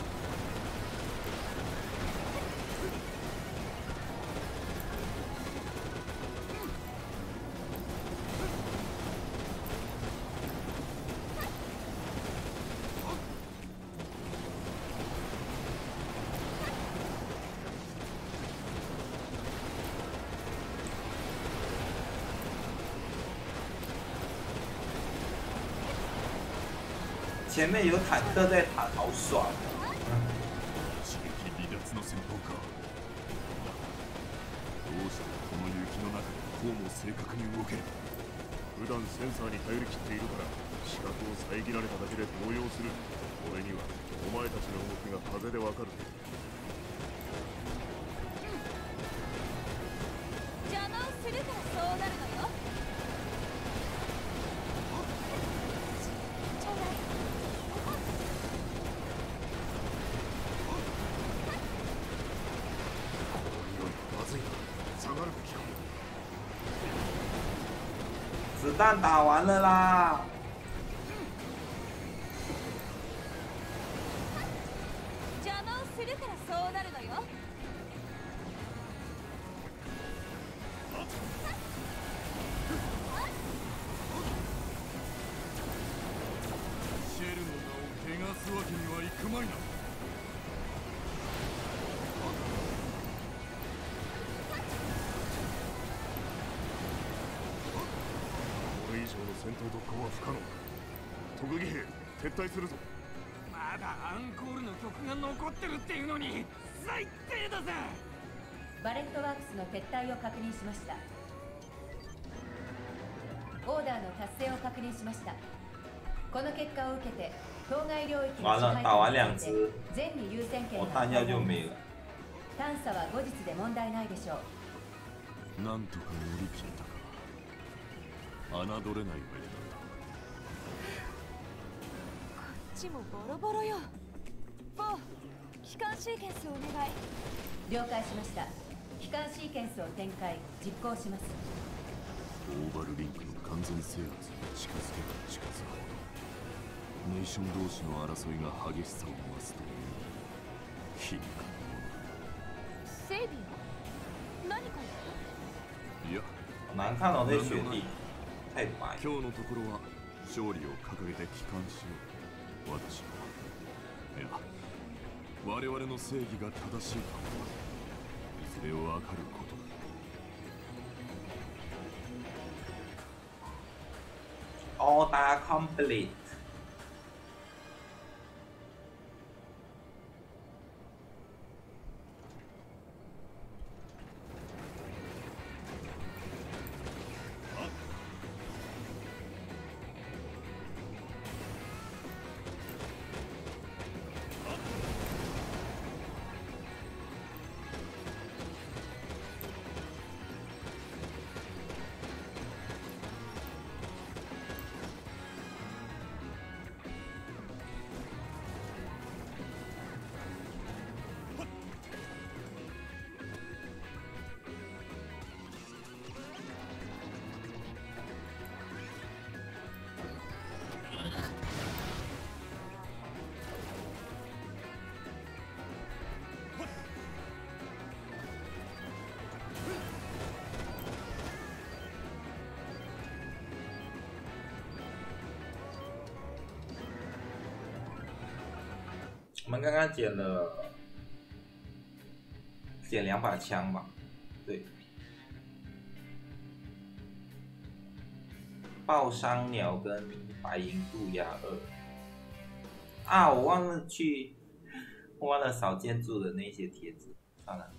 前面有坦克在弹，好爽！ 刺激離脱の戦法か。どうしてこの雪の中でこうも正確に動ける。 普段センサーに頼り切っているから視覚を遮られただけで動揺する。俺にはお前たちの動きが風でわかる。 邪魔をするからそうなるのよ。 子弹打完了啦！ 邪魔をするからそうなるのよ。 シェルの名を汚すわけにはいくまいな。 戦闘特攻は不可能。特技兵撤退するぞ。 まだアンコールの曲が残ってるっていうのに最低だぜ。 バレットワークスの撤退を確認しました。オーダーの達成を確認しました。この結果を受けて当該領域の支配権について全に優先権が与えられます。探査は後日で問題ないでしょう。 なんとか乗り切ったか。侮れない上だ。こっちもボロボロよ。ボー、機関シーケンスをお願い。 了解しました。機関シーケンスを展開実行します。 オーバルリンクの完全制圧に近づけば近づくほどネーション同士の争いが激しさを増すという皮肉なもの。 セイビア、何かいや、 難看哦，这雪地太白。 今日のところは勝利を掲げて帰還しよう。私は、いや、我々の正義が正しいかはいずれわかることだ。 Order complete。 们刚刚捡了捡两把枪吧，对。爆伤鸟跟白银渡鸦二。啊，我忘了去，我忘了扫建筑的那些帖子，算了。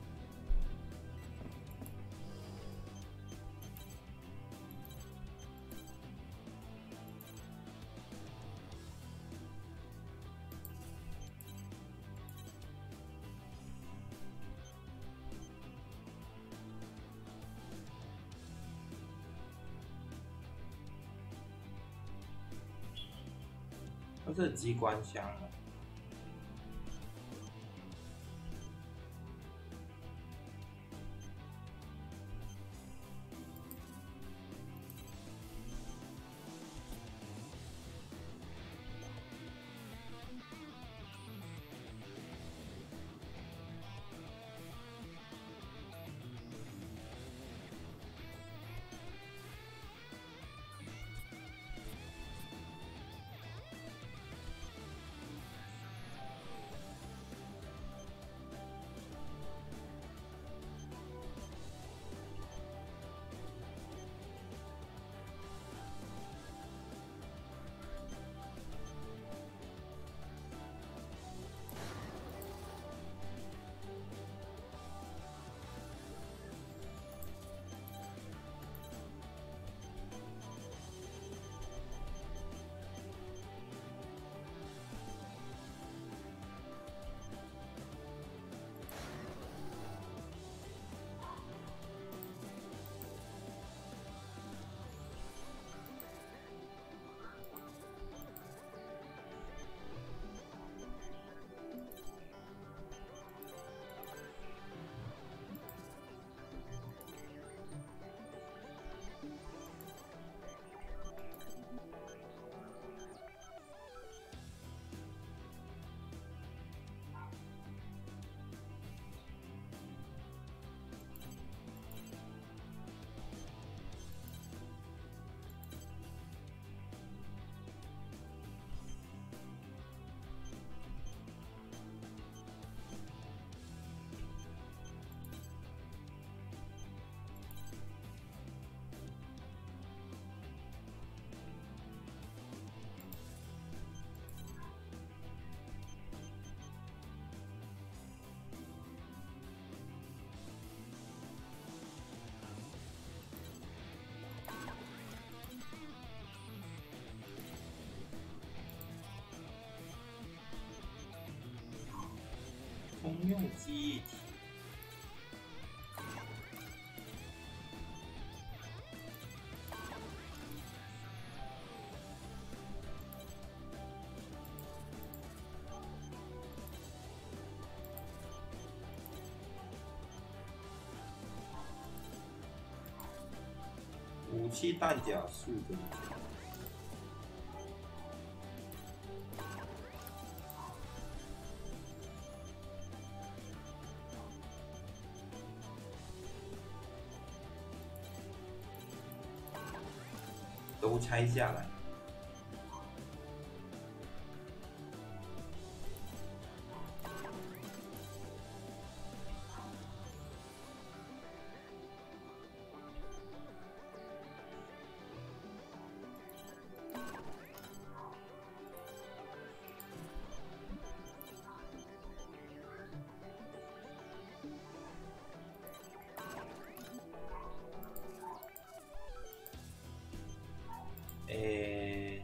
这是机关枪了。通用记忆体。武器弹夹数增加。都拆下来。诶，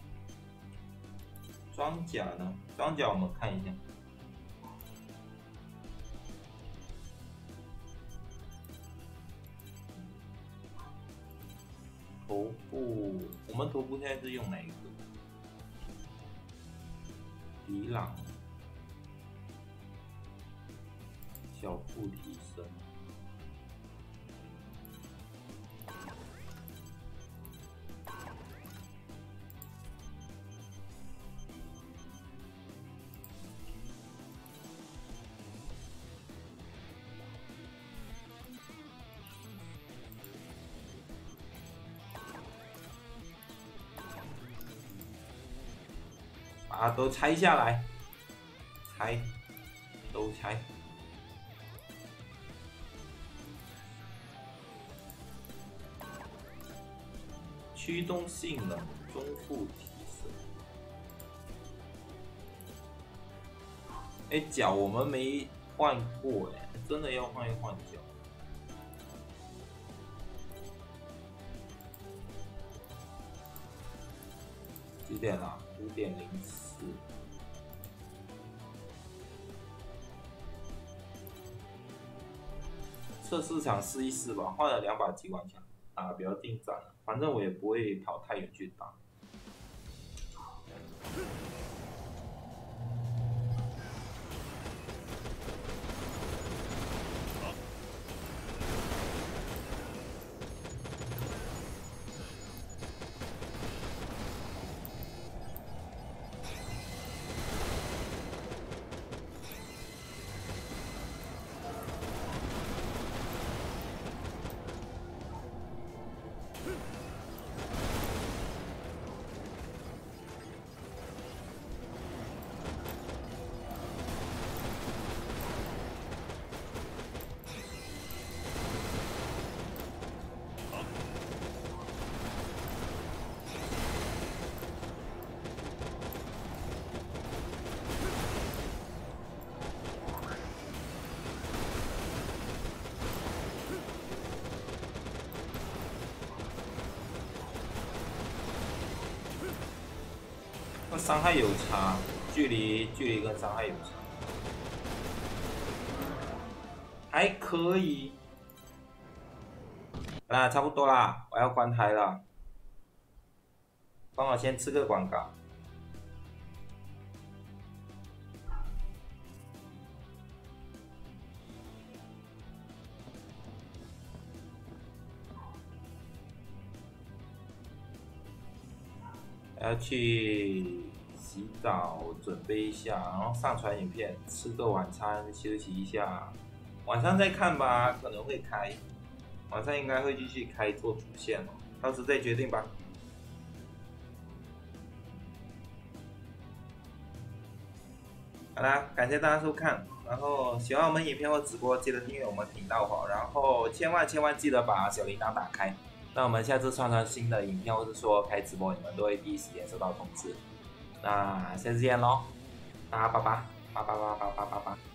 装甲呢？装甲我们看一下。头部，我们头部现在是用哪一个？迪朗，小腹提升。把它都拆下来， 开，都开。驱动性能中负提升。哎，脚我们没换过哎，真的要换一换脚。几点了？五点零四。测试场试一试吧，换了两把机关枪啊，不要定战了，反正我也不会跑太远去打。伤害有差，距离距离跟伤害有差，还可以。啊，差不多啦，我要关台了，帮我先吃个广告。要去洗澡，准备一下，然后上传影片，吃个晚餐，休息一下，晚上再看吧，可能会开，晚上应该会继续开做主线哦，到时再决定吧。好啦，感谢大家收看，然后喜欢我们影片或直播，记得订阅我们频道哦，然后千万千万记得把小铃铛打开。那我们下次上传新的影片，或是说开直播，你们都会第一时间收到通知。那下次见喽，大家拜拜，拜拜拜拜拜拜拜。